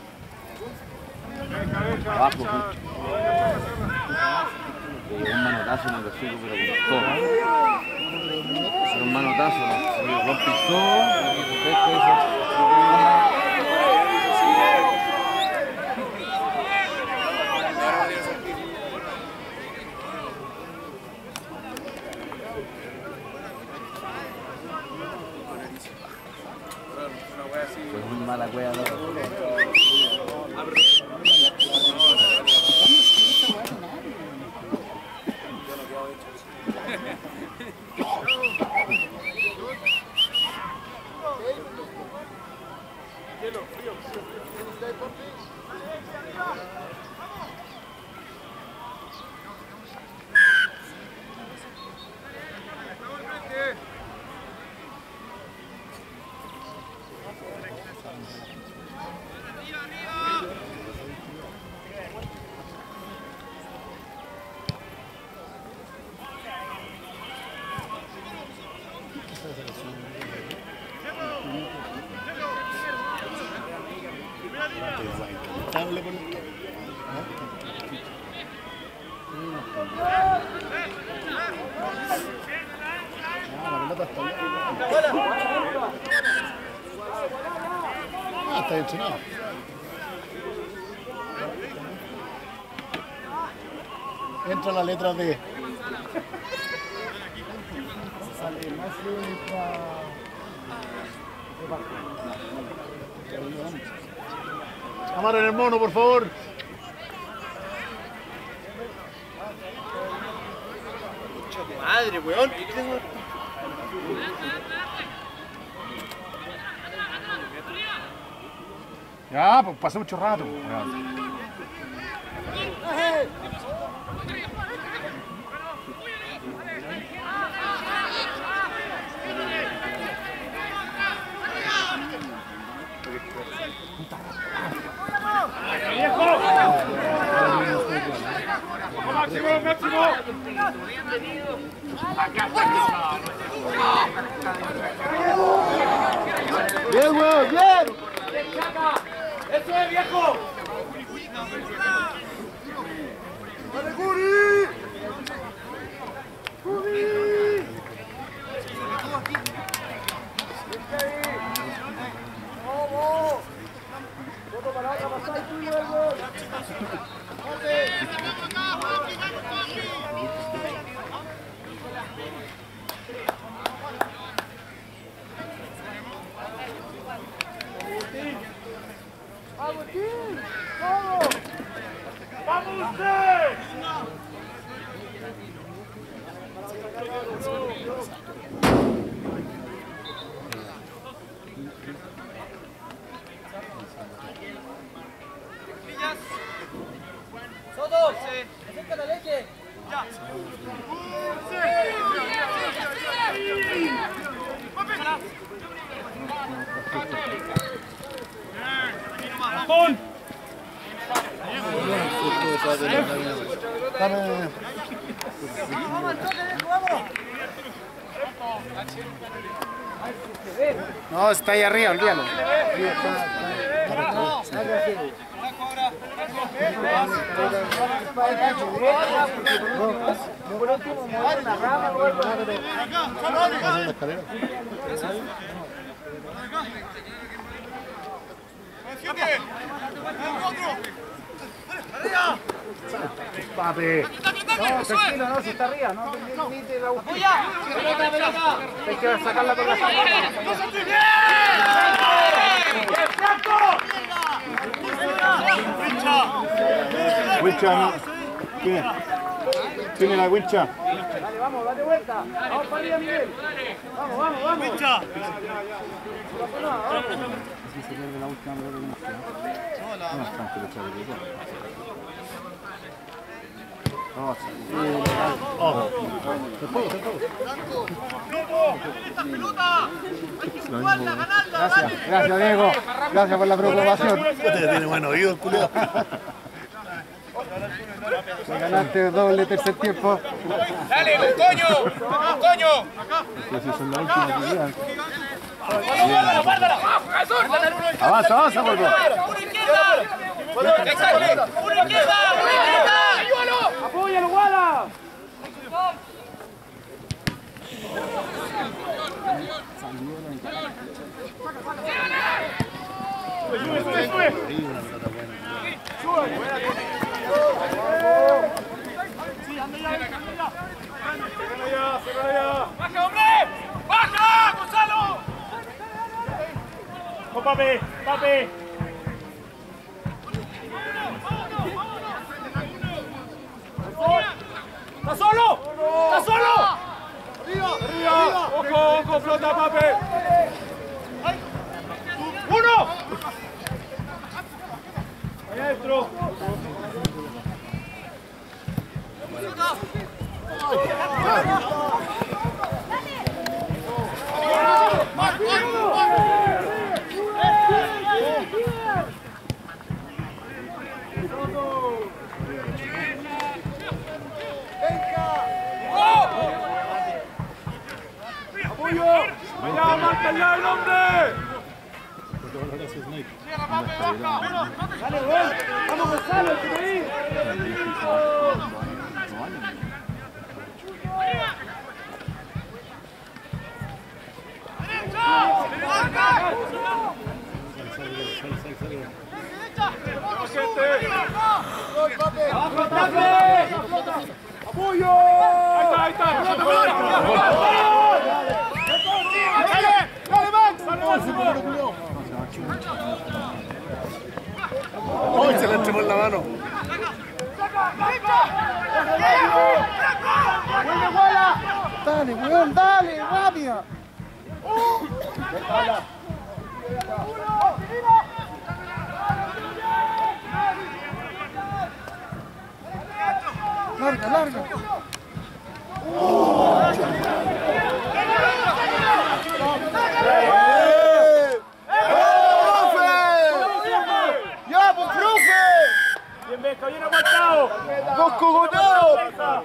Abajo. Un manotazo en el hocico, pero con todo. Pero un manotazo, ¿no? Rompe todo. Fue muy mala wea, ¿no? Ah, está entrenado. Entra la letra D. Amaro en el mono, por favor. Madre, weón. Ya, pues pasé mucho rato. ¡Máximo, máximo! ¡Bien, weón! ¡Bien! ¡Eso es, viejo! ¡Dale, Guri! ¡Guri! ¡Vamos! ¡Voto para otra pasada y tuyo, weón! ¡Agustín! ¡Vamos! ¡Vamos usted! ¡Soto! ¡Acerca la leche! ¡Ya! ¡Con! Dame. No, está ahí arriba, olvídalo. Papi. No, tranquilo, no, si está arriba, no, ni te la busques. Pelota, pelota. Hay que sacarla con la zapata. Wincha, ¿no? ¿Quién es? ¿Quién es la wincha? Dale, vamos, date vuelta. Vamos para arriba, Miguel. Vamos, vamos, vamos. Wincha. Si se pierde la última pelota que nos queda. No, tranquilo, chaval. Ojo. Después, después. Gracias, gracias Diego. Gracias por la preocupación. Tiene buen oído el culiao. Me ganaste doble tercer tiempo. Dale, un coño, un coño. Esas son las últimas que quedan. Guárdala, guárdala. Avanza, avanza, por favor. Una izquierda. Exacto. Una izquierda. Ayúdalo. ¡Apóyalo, Guala! ¡Baja, hombre! ¡Baja, Gonzalo! ¡Con papi! ¡Papi! ¡Está solo! ¡Está solo! ¡Arriba! ¡Arriba! ¡Ojo, ojo, flota, papi! ¡Uno! ¡Ahí adentro! ¡Allá, mátala el hombre! ¡Dale, gol! ¡Vamos, Gonzalo, el que te vi! ¡Abajo, ataque! ¡Apoyo! ¡Ahí está, ahí está! ¡Pelota, pelota! ¡Dale! ¡Dale, Max! ¡Ay, se le entró en la mano! ¡Dale, weón, dale, rápido! ¡Larga, larga! ¡Ya, pues, profe! ¡Bien, Beca, bien aguantado! ¡Dos cogoteros!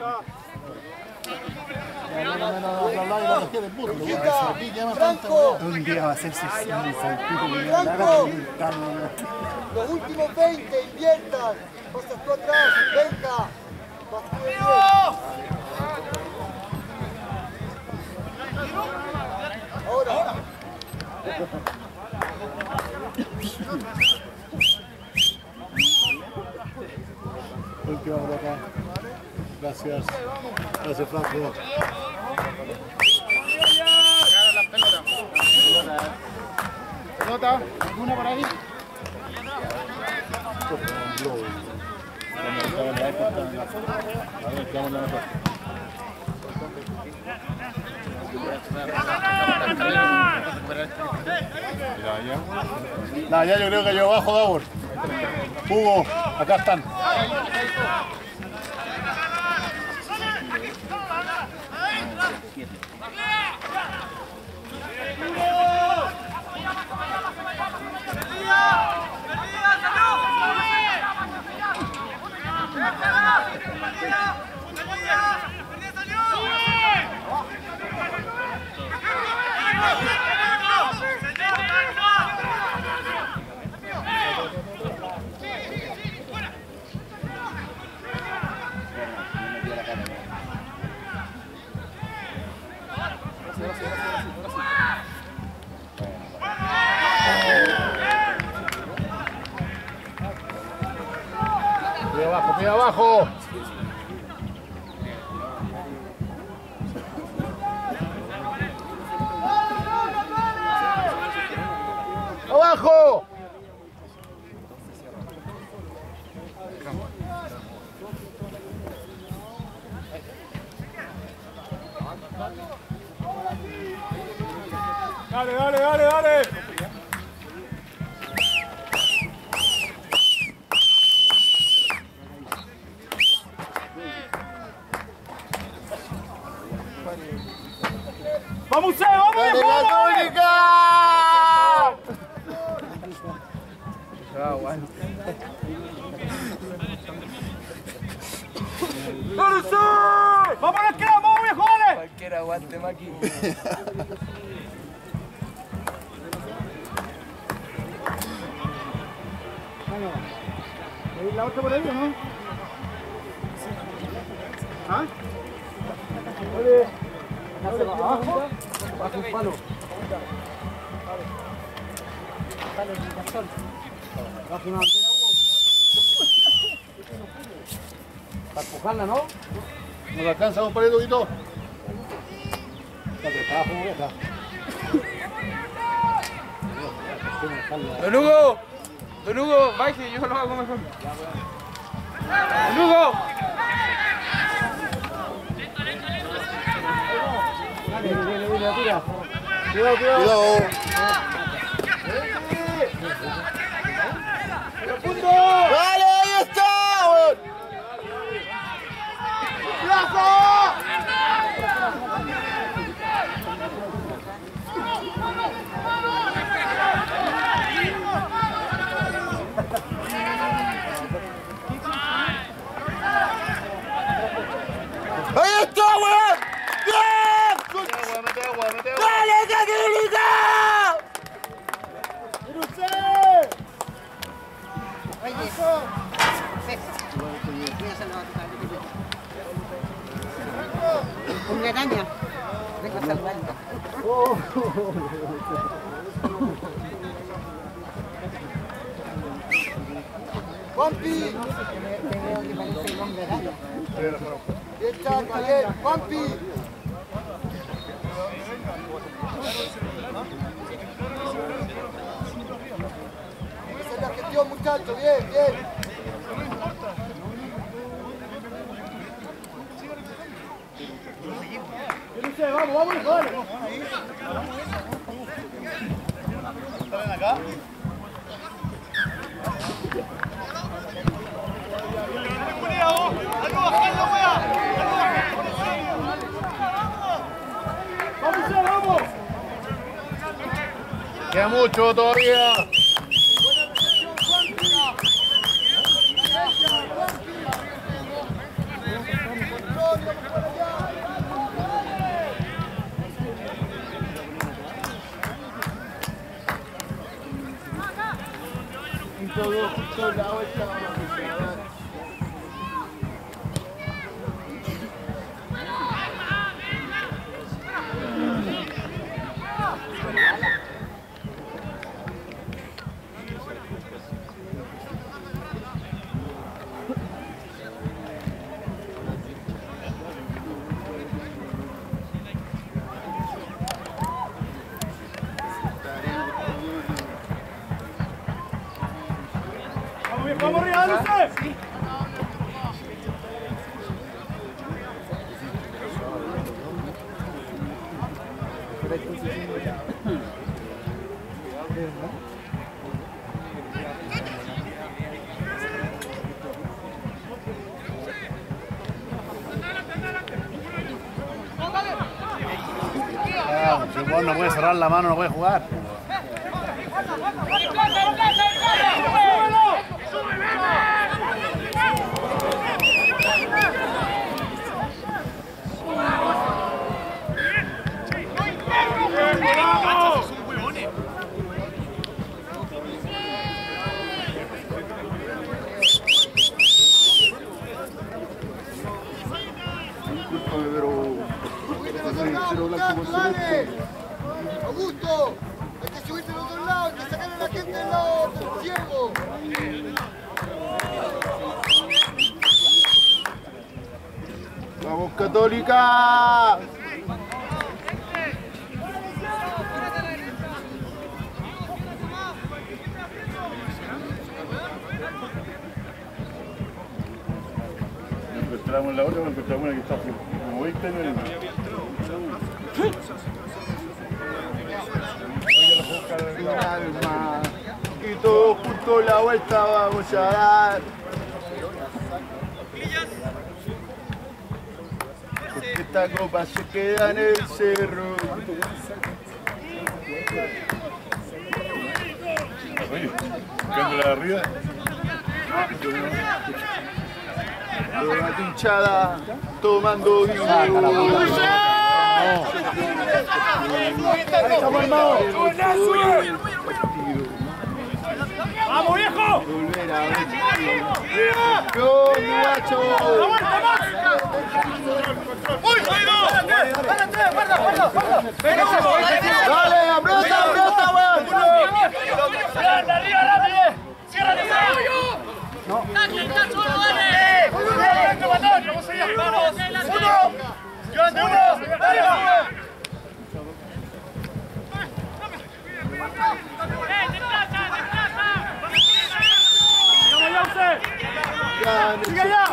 Franco, Un día va a ser Franco, los últimos veinte, inviertan. Pasas tú atrás, venga. Vas tú de diez. Ahora. Última pelota. Gracias. Gracias, Franco. Pelota, una por ahí. Nah, ya yo creo que llegó abajo, Davor. Hugo, acá están. Pie abajo, pie abajo. ¡Abajo! Dale, dale, dale, dale. ¡Vamos, C! ¡Vamos, ¡Dale, vamos! Católica! Ah, bueno. ¡Dale, C! ¡Vamos, nos quedamos, vamos, viejo, dale! Cualquiera aguante, Maki. ¿La otra por ahí o no? ¿Ah? Puede hacerlo abajo, bajo un palo. Bajo una bandera, Hugo. Para empujarla, ¿no? ¿No le alcanza, compadre, Huguito? Don Hugo, Don Hugo, baje, yo lo hago mejor. Don Hugo. Viene, viene, viene, tira. Cuidado, cuidado. Cuidado. ¡Dale, ahí está! Weón. ¡Plazo! ¡Ahí está, weón! ¡Bien! Mete agua, mete agua, mete agua. ¡Dale, Católica! Una araña. Vengo a salvarla. ¡Juanpi! Te veo que parece el hombre araña. Bien, Chaca, bien. ¡Juanpi! Esa es la gestión, muchachos. Bien, bien. Vamos, vamos, dale. ¿Están acá? ¡Vamos, C! ¡Vamos! Queda mucho todavía. ¡Vamos, arriba, dale, C! Ah, si vos no puede cerrar la mano, no puede jugar. discúlpame, pero... Cero blanco con celeste. Augusto, hay que subirte al otro lado, hay que sacarle a la gente del lado ciego. ¡Vamos, Católica! Nos encontramos en la otra, nos encontramos una que está como veinte años. Calma, y todos juntos la vuelta vamos a dar. Porque esta copa se queda en el cerro. Oye, ¿qué de arriba? Toda hinchada, tomando vino. ¡Vamos, viejo! Volver a ver. ¡Campeón, guacho! ¡Uy, salido! ¡Guarda, guarda, guarda! ¡Dale, aprieta, aprieta, weón! ¡Cierra, cierra! ¡Cierra, no! ¡Dale, cacho, dale! ¡Vamos allá! ¡Vamos! ¡Uno! ¡Llévate uno! ¡Dale! ¡Sigue allá!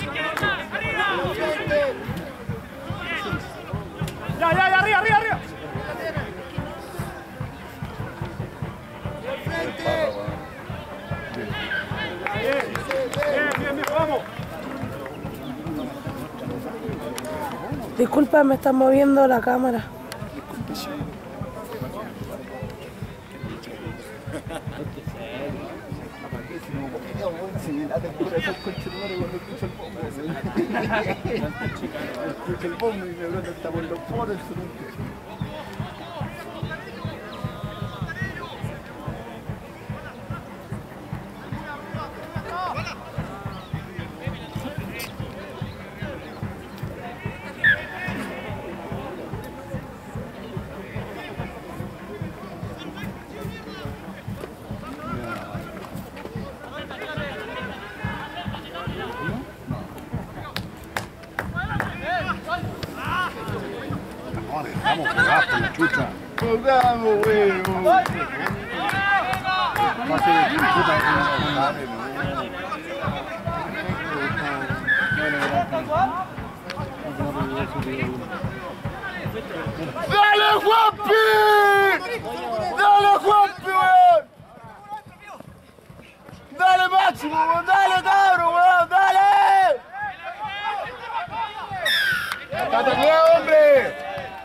¡Ya, ya, ya! ¡Arriba, arriba, arriba! Bien, bien, bien, vamos. Disculpa, me está moviendo la cámara. Escucha el bombo y me brota hasta por los poros. Vamos, pegaste la chucha. ¡Vamos, huevo! Pase de chucha. ¡Dale, Juanpi! ¡Dale, Juanpi, weón! ¡Dale, Máximo, weón! ¡Dale, cabrón, weón! ¡Dale! ¡Está tecleado, hombre!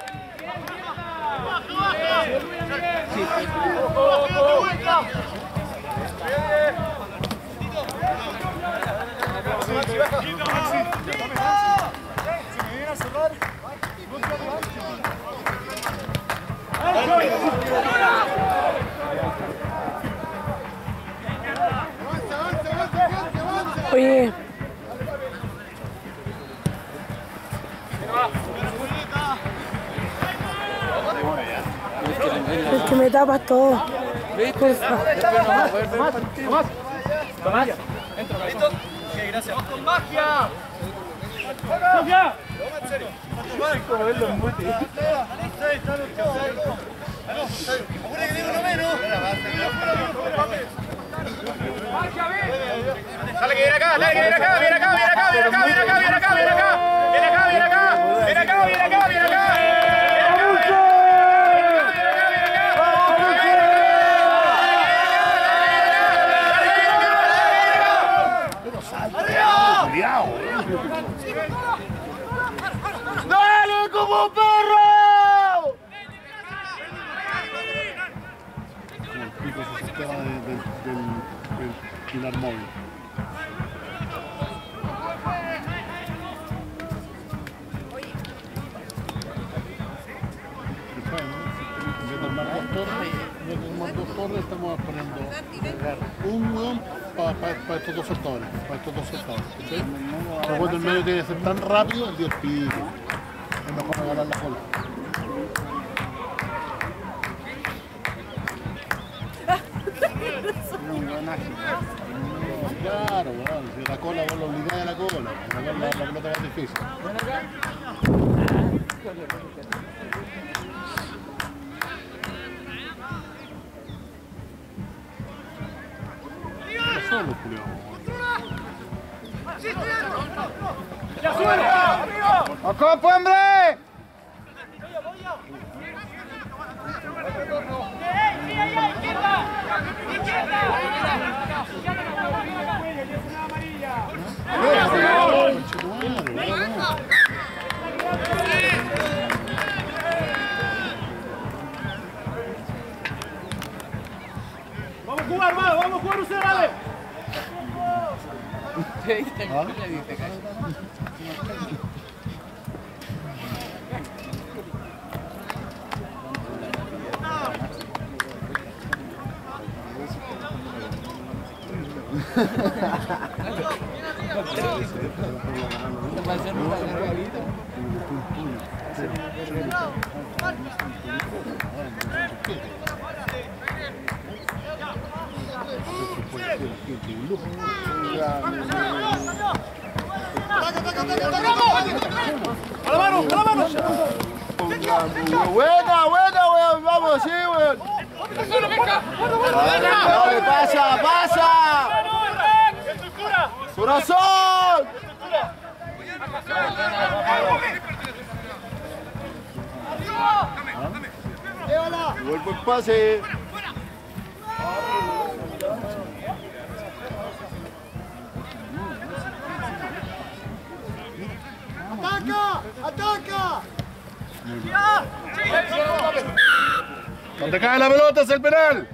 Oye. Es que me tapas todo. Tomás, Tomás. Tomás. Entra, ¿listo? Ok, gracias. ¡Vamos con magia! ¡Sofía! En serio. Como verlo en mute. ¡Apure que tiene uno menos! ¡Dale que viene acá! ¡Dale que viene acá! ¡Viene acá! ¡Viene acá! ¡Viene acá! ¡Viene acá! ¡Viene acá! ¡Viene acá! ¡Viene acá! ¡Viene acá! ¡Viene acá! ¡Viene acá! ¡Viene acá! ¡Dale como perro! Como el pico ese sistema de, de, del, del pilar móvil. En vez de armar dos torres, en vez de armar dos torres, estamos poniendo un weón para pa, pa estos dos sectores, para estos dos sectores. Pero cuando el medio tiene que ser tan rápido, el dios pico. Es mejor regalar la cola. Claro, bueno, si la cola vos lo obligás a la cola, sacar la, la pelota más difícil. No solo, Julio. ¡Ya sube! ¡Ocopo, hombre! Vamos a jugar, vamos, vamos a jugar, usted, dale. ¡A la mano! ¡A la mano! Buena, buena, weón. Vamos, sí, weón. Dale, pasa, pasa. Corazón. Vuelvo el pase. ¡Ataca! ¡Ataca! Donde cae la pelota es el penal.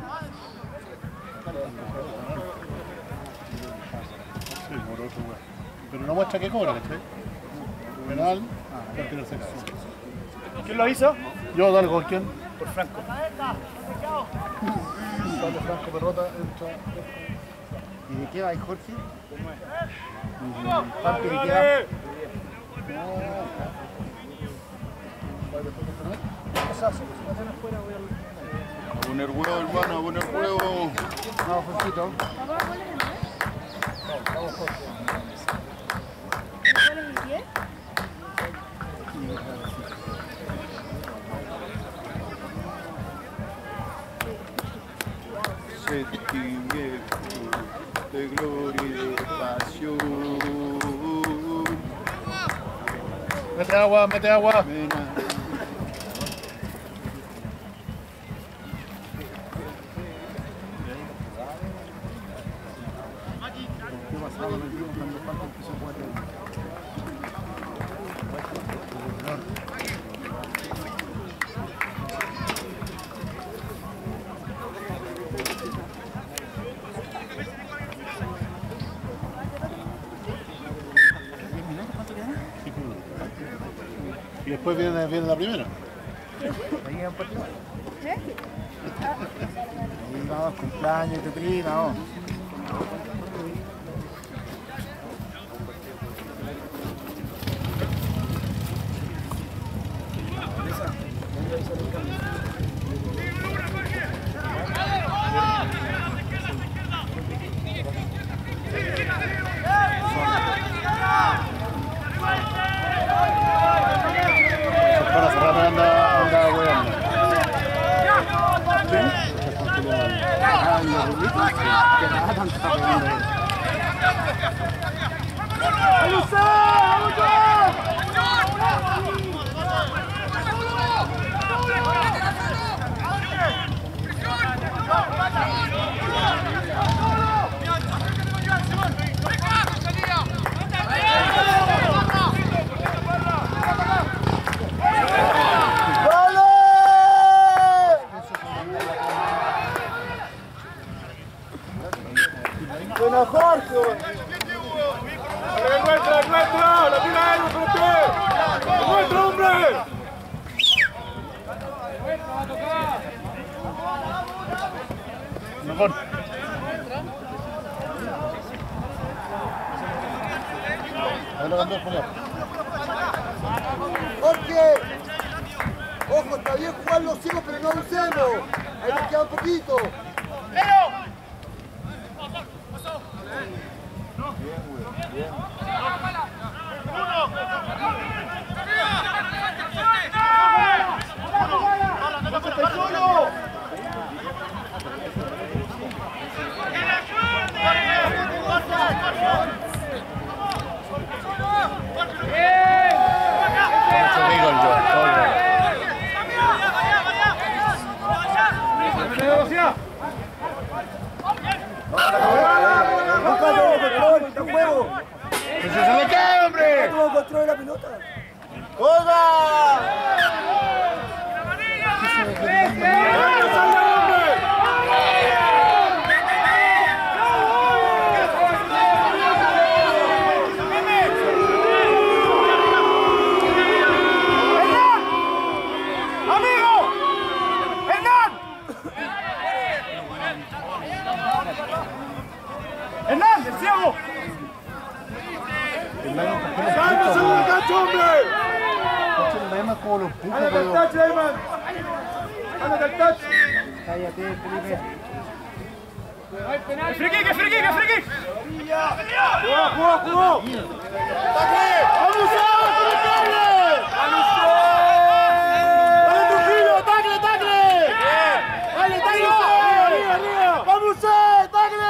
Pero no muestra que cobra, ¿cachai? Penal, cualquier sección. ¿Quién lo hizo? Yo, dale, ¿con quién? Por Franco. Dale, Franco, pelota, entra. ¿Y de qué va, Jorge? Papi, ¿de qué va? A poner huevo, hermano, a poner huevo. Vamos, Jorgito. Sentimiento de gloria y de pasión. Mete agua, mete agua. Y después viene, viene la primera. Ahí es un partido. Ahí vamos, cumpleaños de tu prima, vamos. Para cerrar anda, anda, weón. Buena, Jorge. ¡Encuentra, encuentra! ¡La tira él con los pies! ¡Encuentra, hombre! Mejor. Ahí lo Andrés, por allá. Jorge, ojo, está bien jugar los ciegos, pero no abusemos. Ahí nos queda un poquito. ¡Se le cae, hombre! ¿Cómo controla la pelota? ¡Hernán, el ciego! ¡Sáquese de la cancha, hombre! Además, como lo empuja, ¡Ándate al touch, Ayman! ¡Ándate al touch! Cállate, Felipe. ¡Que friki, que friki, que friki! ¡Jugó, jugó, jugó! ¡Vamos ¡Dale, Trujillo! ¡Tacle, tacle! ¡Dale, tacle! ¡Arriba, arriba! ¡Vamos a tacle!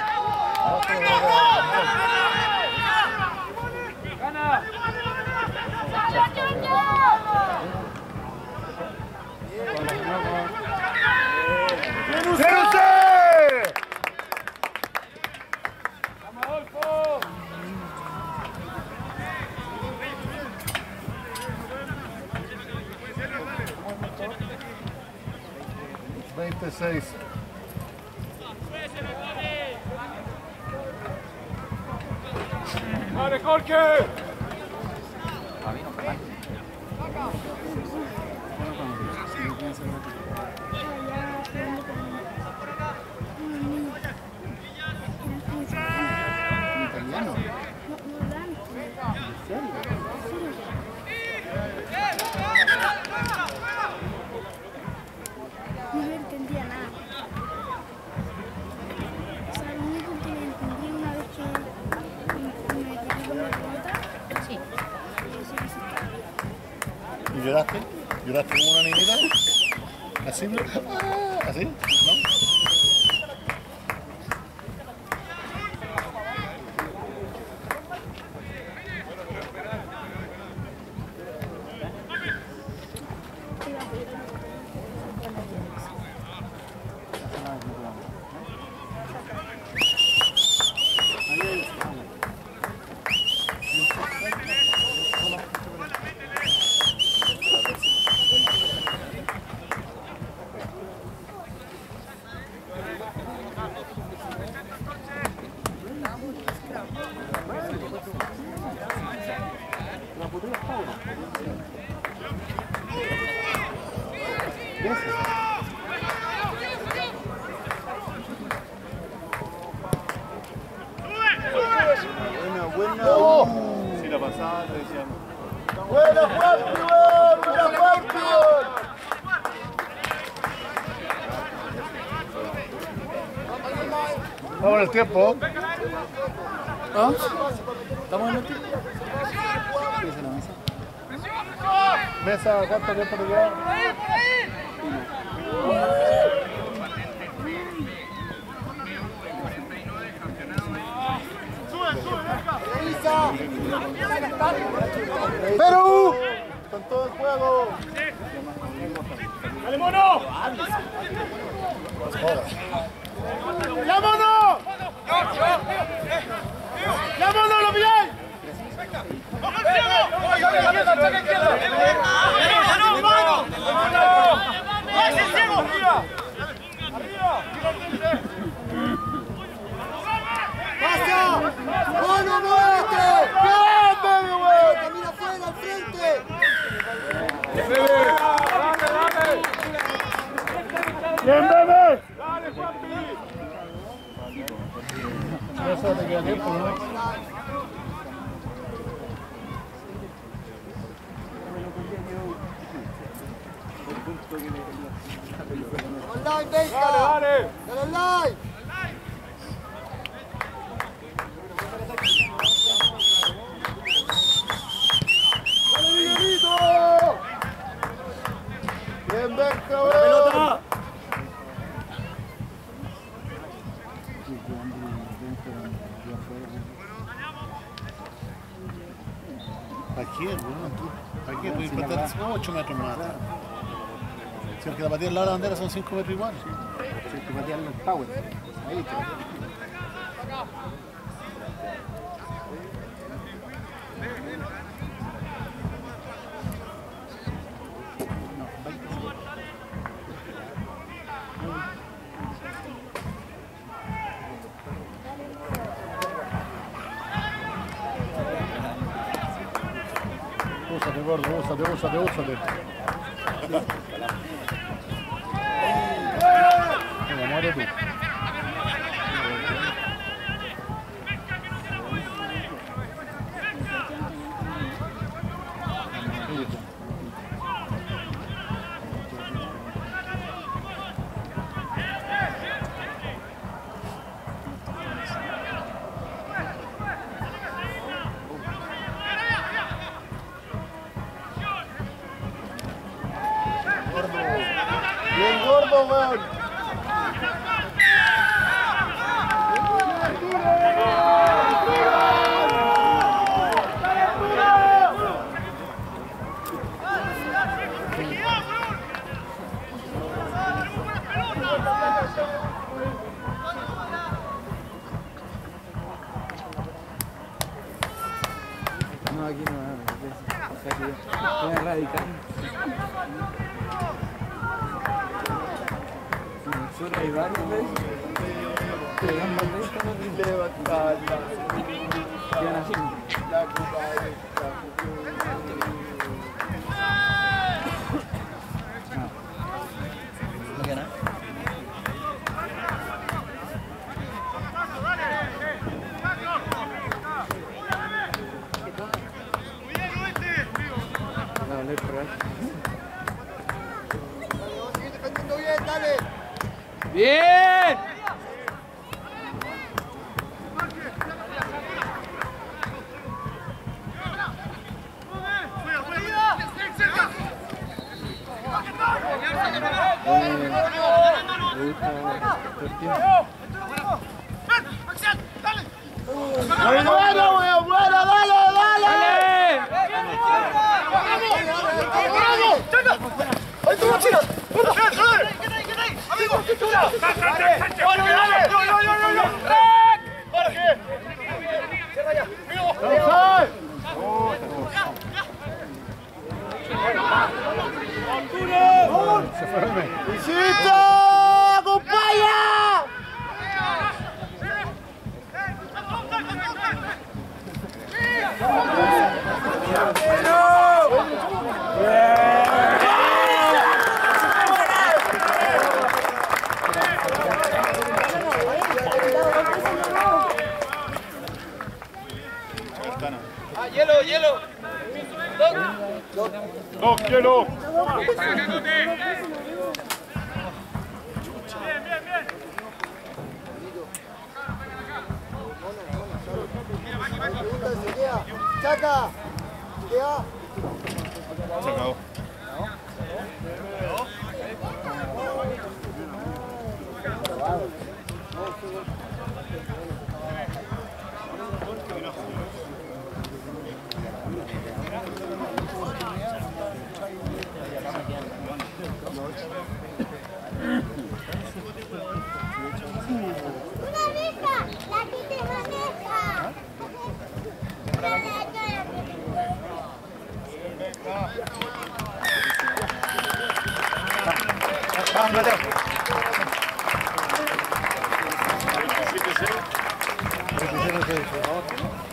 ¡Gana! veintiséis. ¡Vale, Jorge! No entendía nada. O sea, lo único que entendí una vez que me quedé con la pelota. Sí. ¿Y lloraste? ¿Lloraste como una niñita? ¿Así? Ah, ¿así? ¿No? Si la pasada, te decíamos. ¡Buena, Juan! ¡Buena, Juan! Vamos en el tiempo. ¿Ah? ¿Estamos en el tiempo? Mesa, ¿cuánto tiempo te queda? ¡Perú! Con todo el juego. ¡Dale, mono! ¡Ya, mono! ¡Ya, mono, lo pilláis! ¡Pasa! ¡Mono, muévete! ¡Bien, baby, güey! ¡Camina afuera, al frente! ¡Bien, bebé! Eso te queda tiempo, ¿no? Online, Benja. Dale, dale. Dale online. Dale, Miguelito. Bien, Benja, weón. Pelota. ¿Para qué, weón? ¿Para qué? Puedes plantar ocho metros más. Si aunque la patear la hora bandera son cinco metros igual. Si hay que patearle el power. Ahí está. Úsate, gordo, úsate, úsate, úsate. Venga, muere tú. Bien gordo, weón. No, aquí no, no, aquí es radical. Nosotros hay varios veces que dan bandeja, ¿no? Quedan así. No queda nada. No, no hay problema. Sigue defendiendo bien, dale. ¡Bien! Bueno, weón, bueno, dale, dale. ¡Ahí tú, China! ¡Amigo! ¡Chula! ¡Dale! ¡Yo, yo, yo, yo! ¡Para qué! ¡Cierra ya! Se fue el mes. ¡Visita! ¡Acompaña! Ah, hielo, hielo. ¡Dos, hielo! ¡Chaca! ¿Queda? Se acabó. ¡Una mesa! ¡La quité una mesa! Vamos, Mateo. veintiséis cero.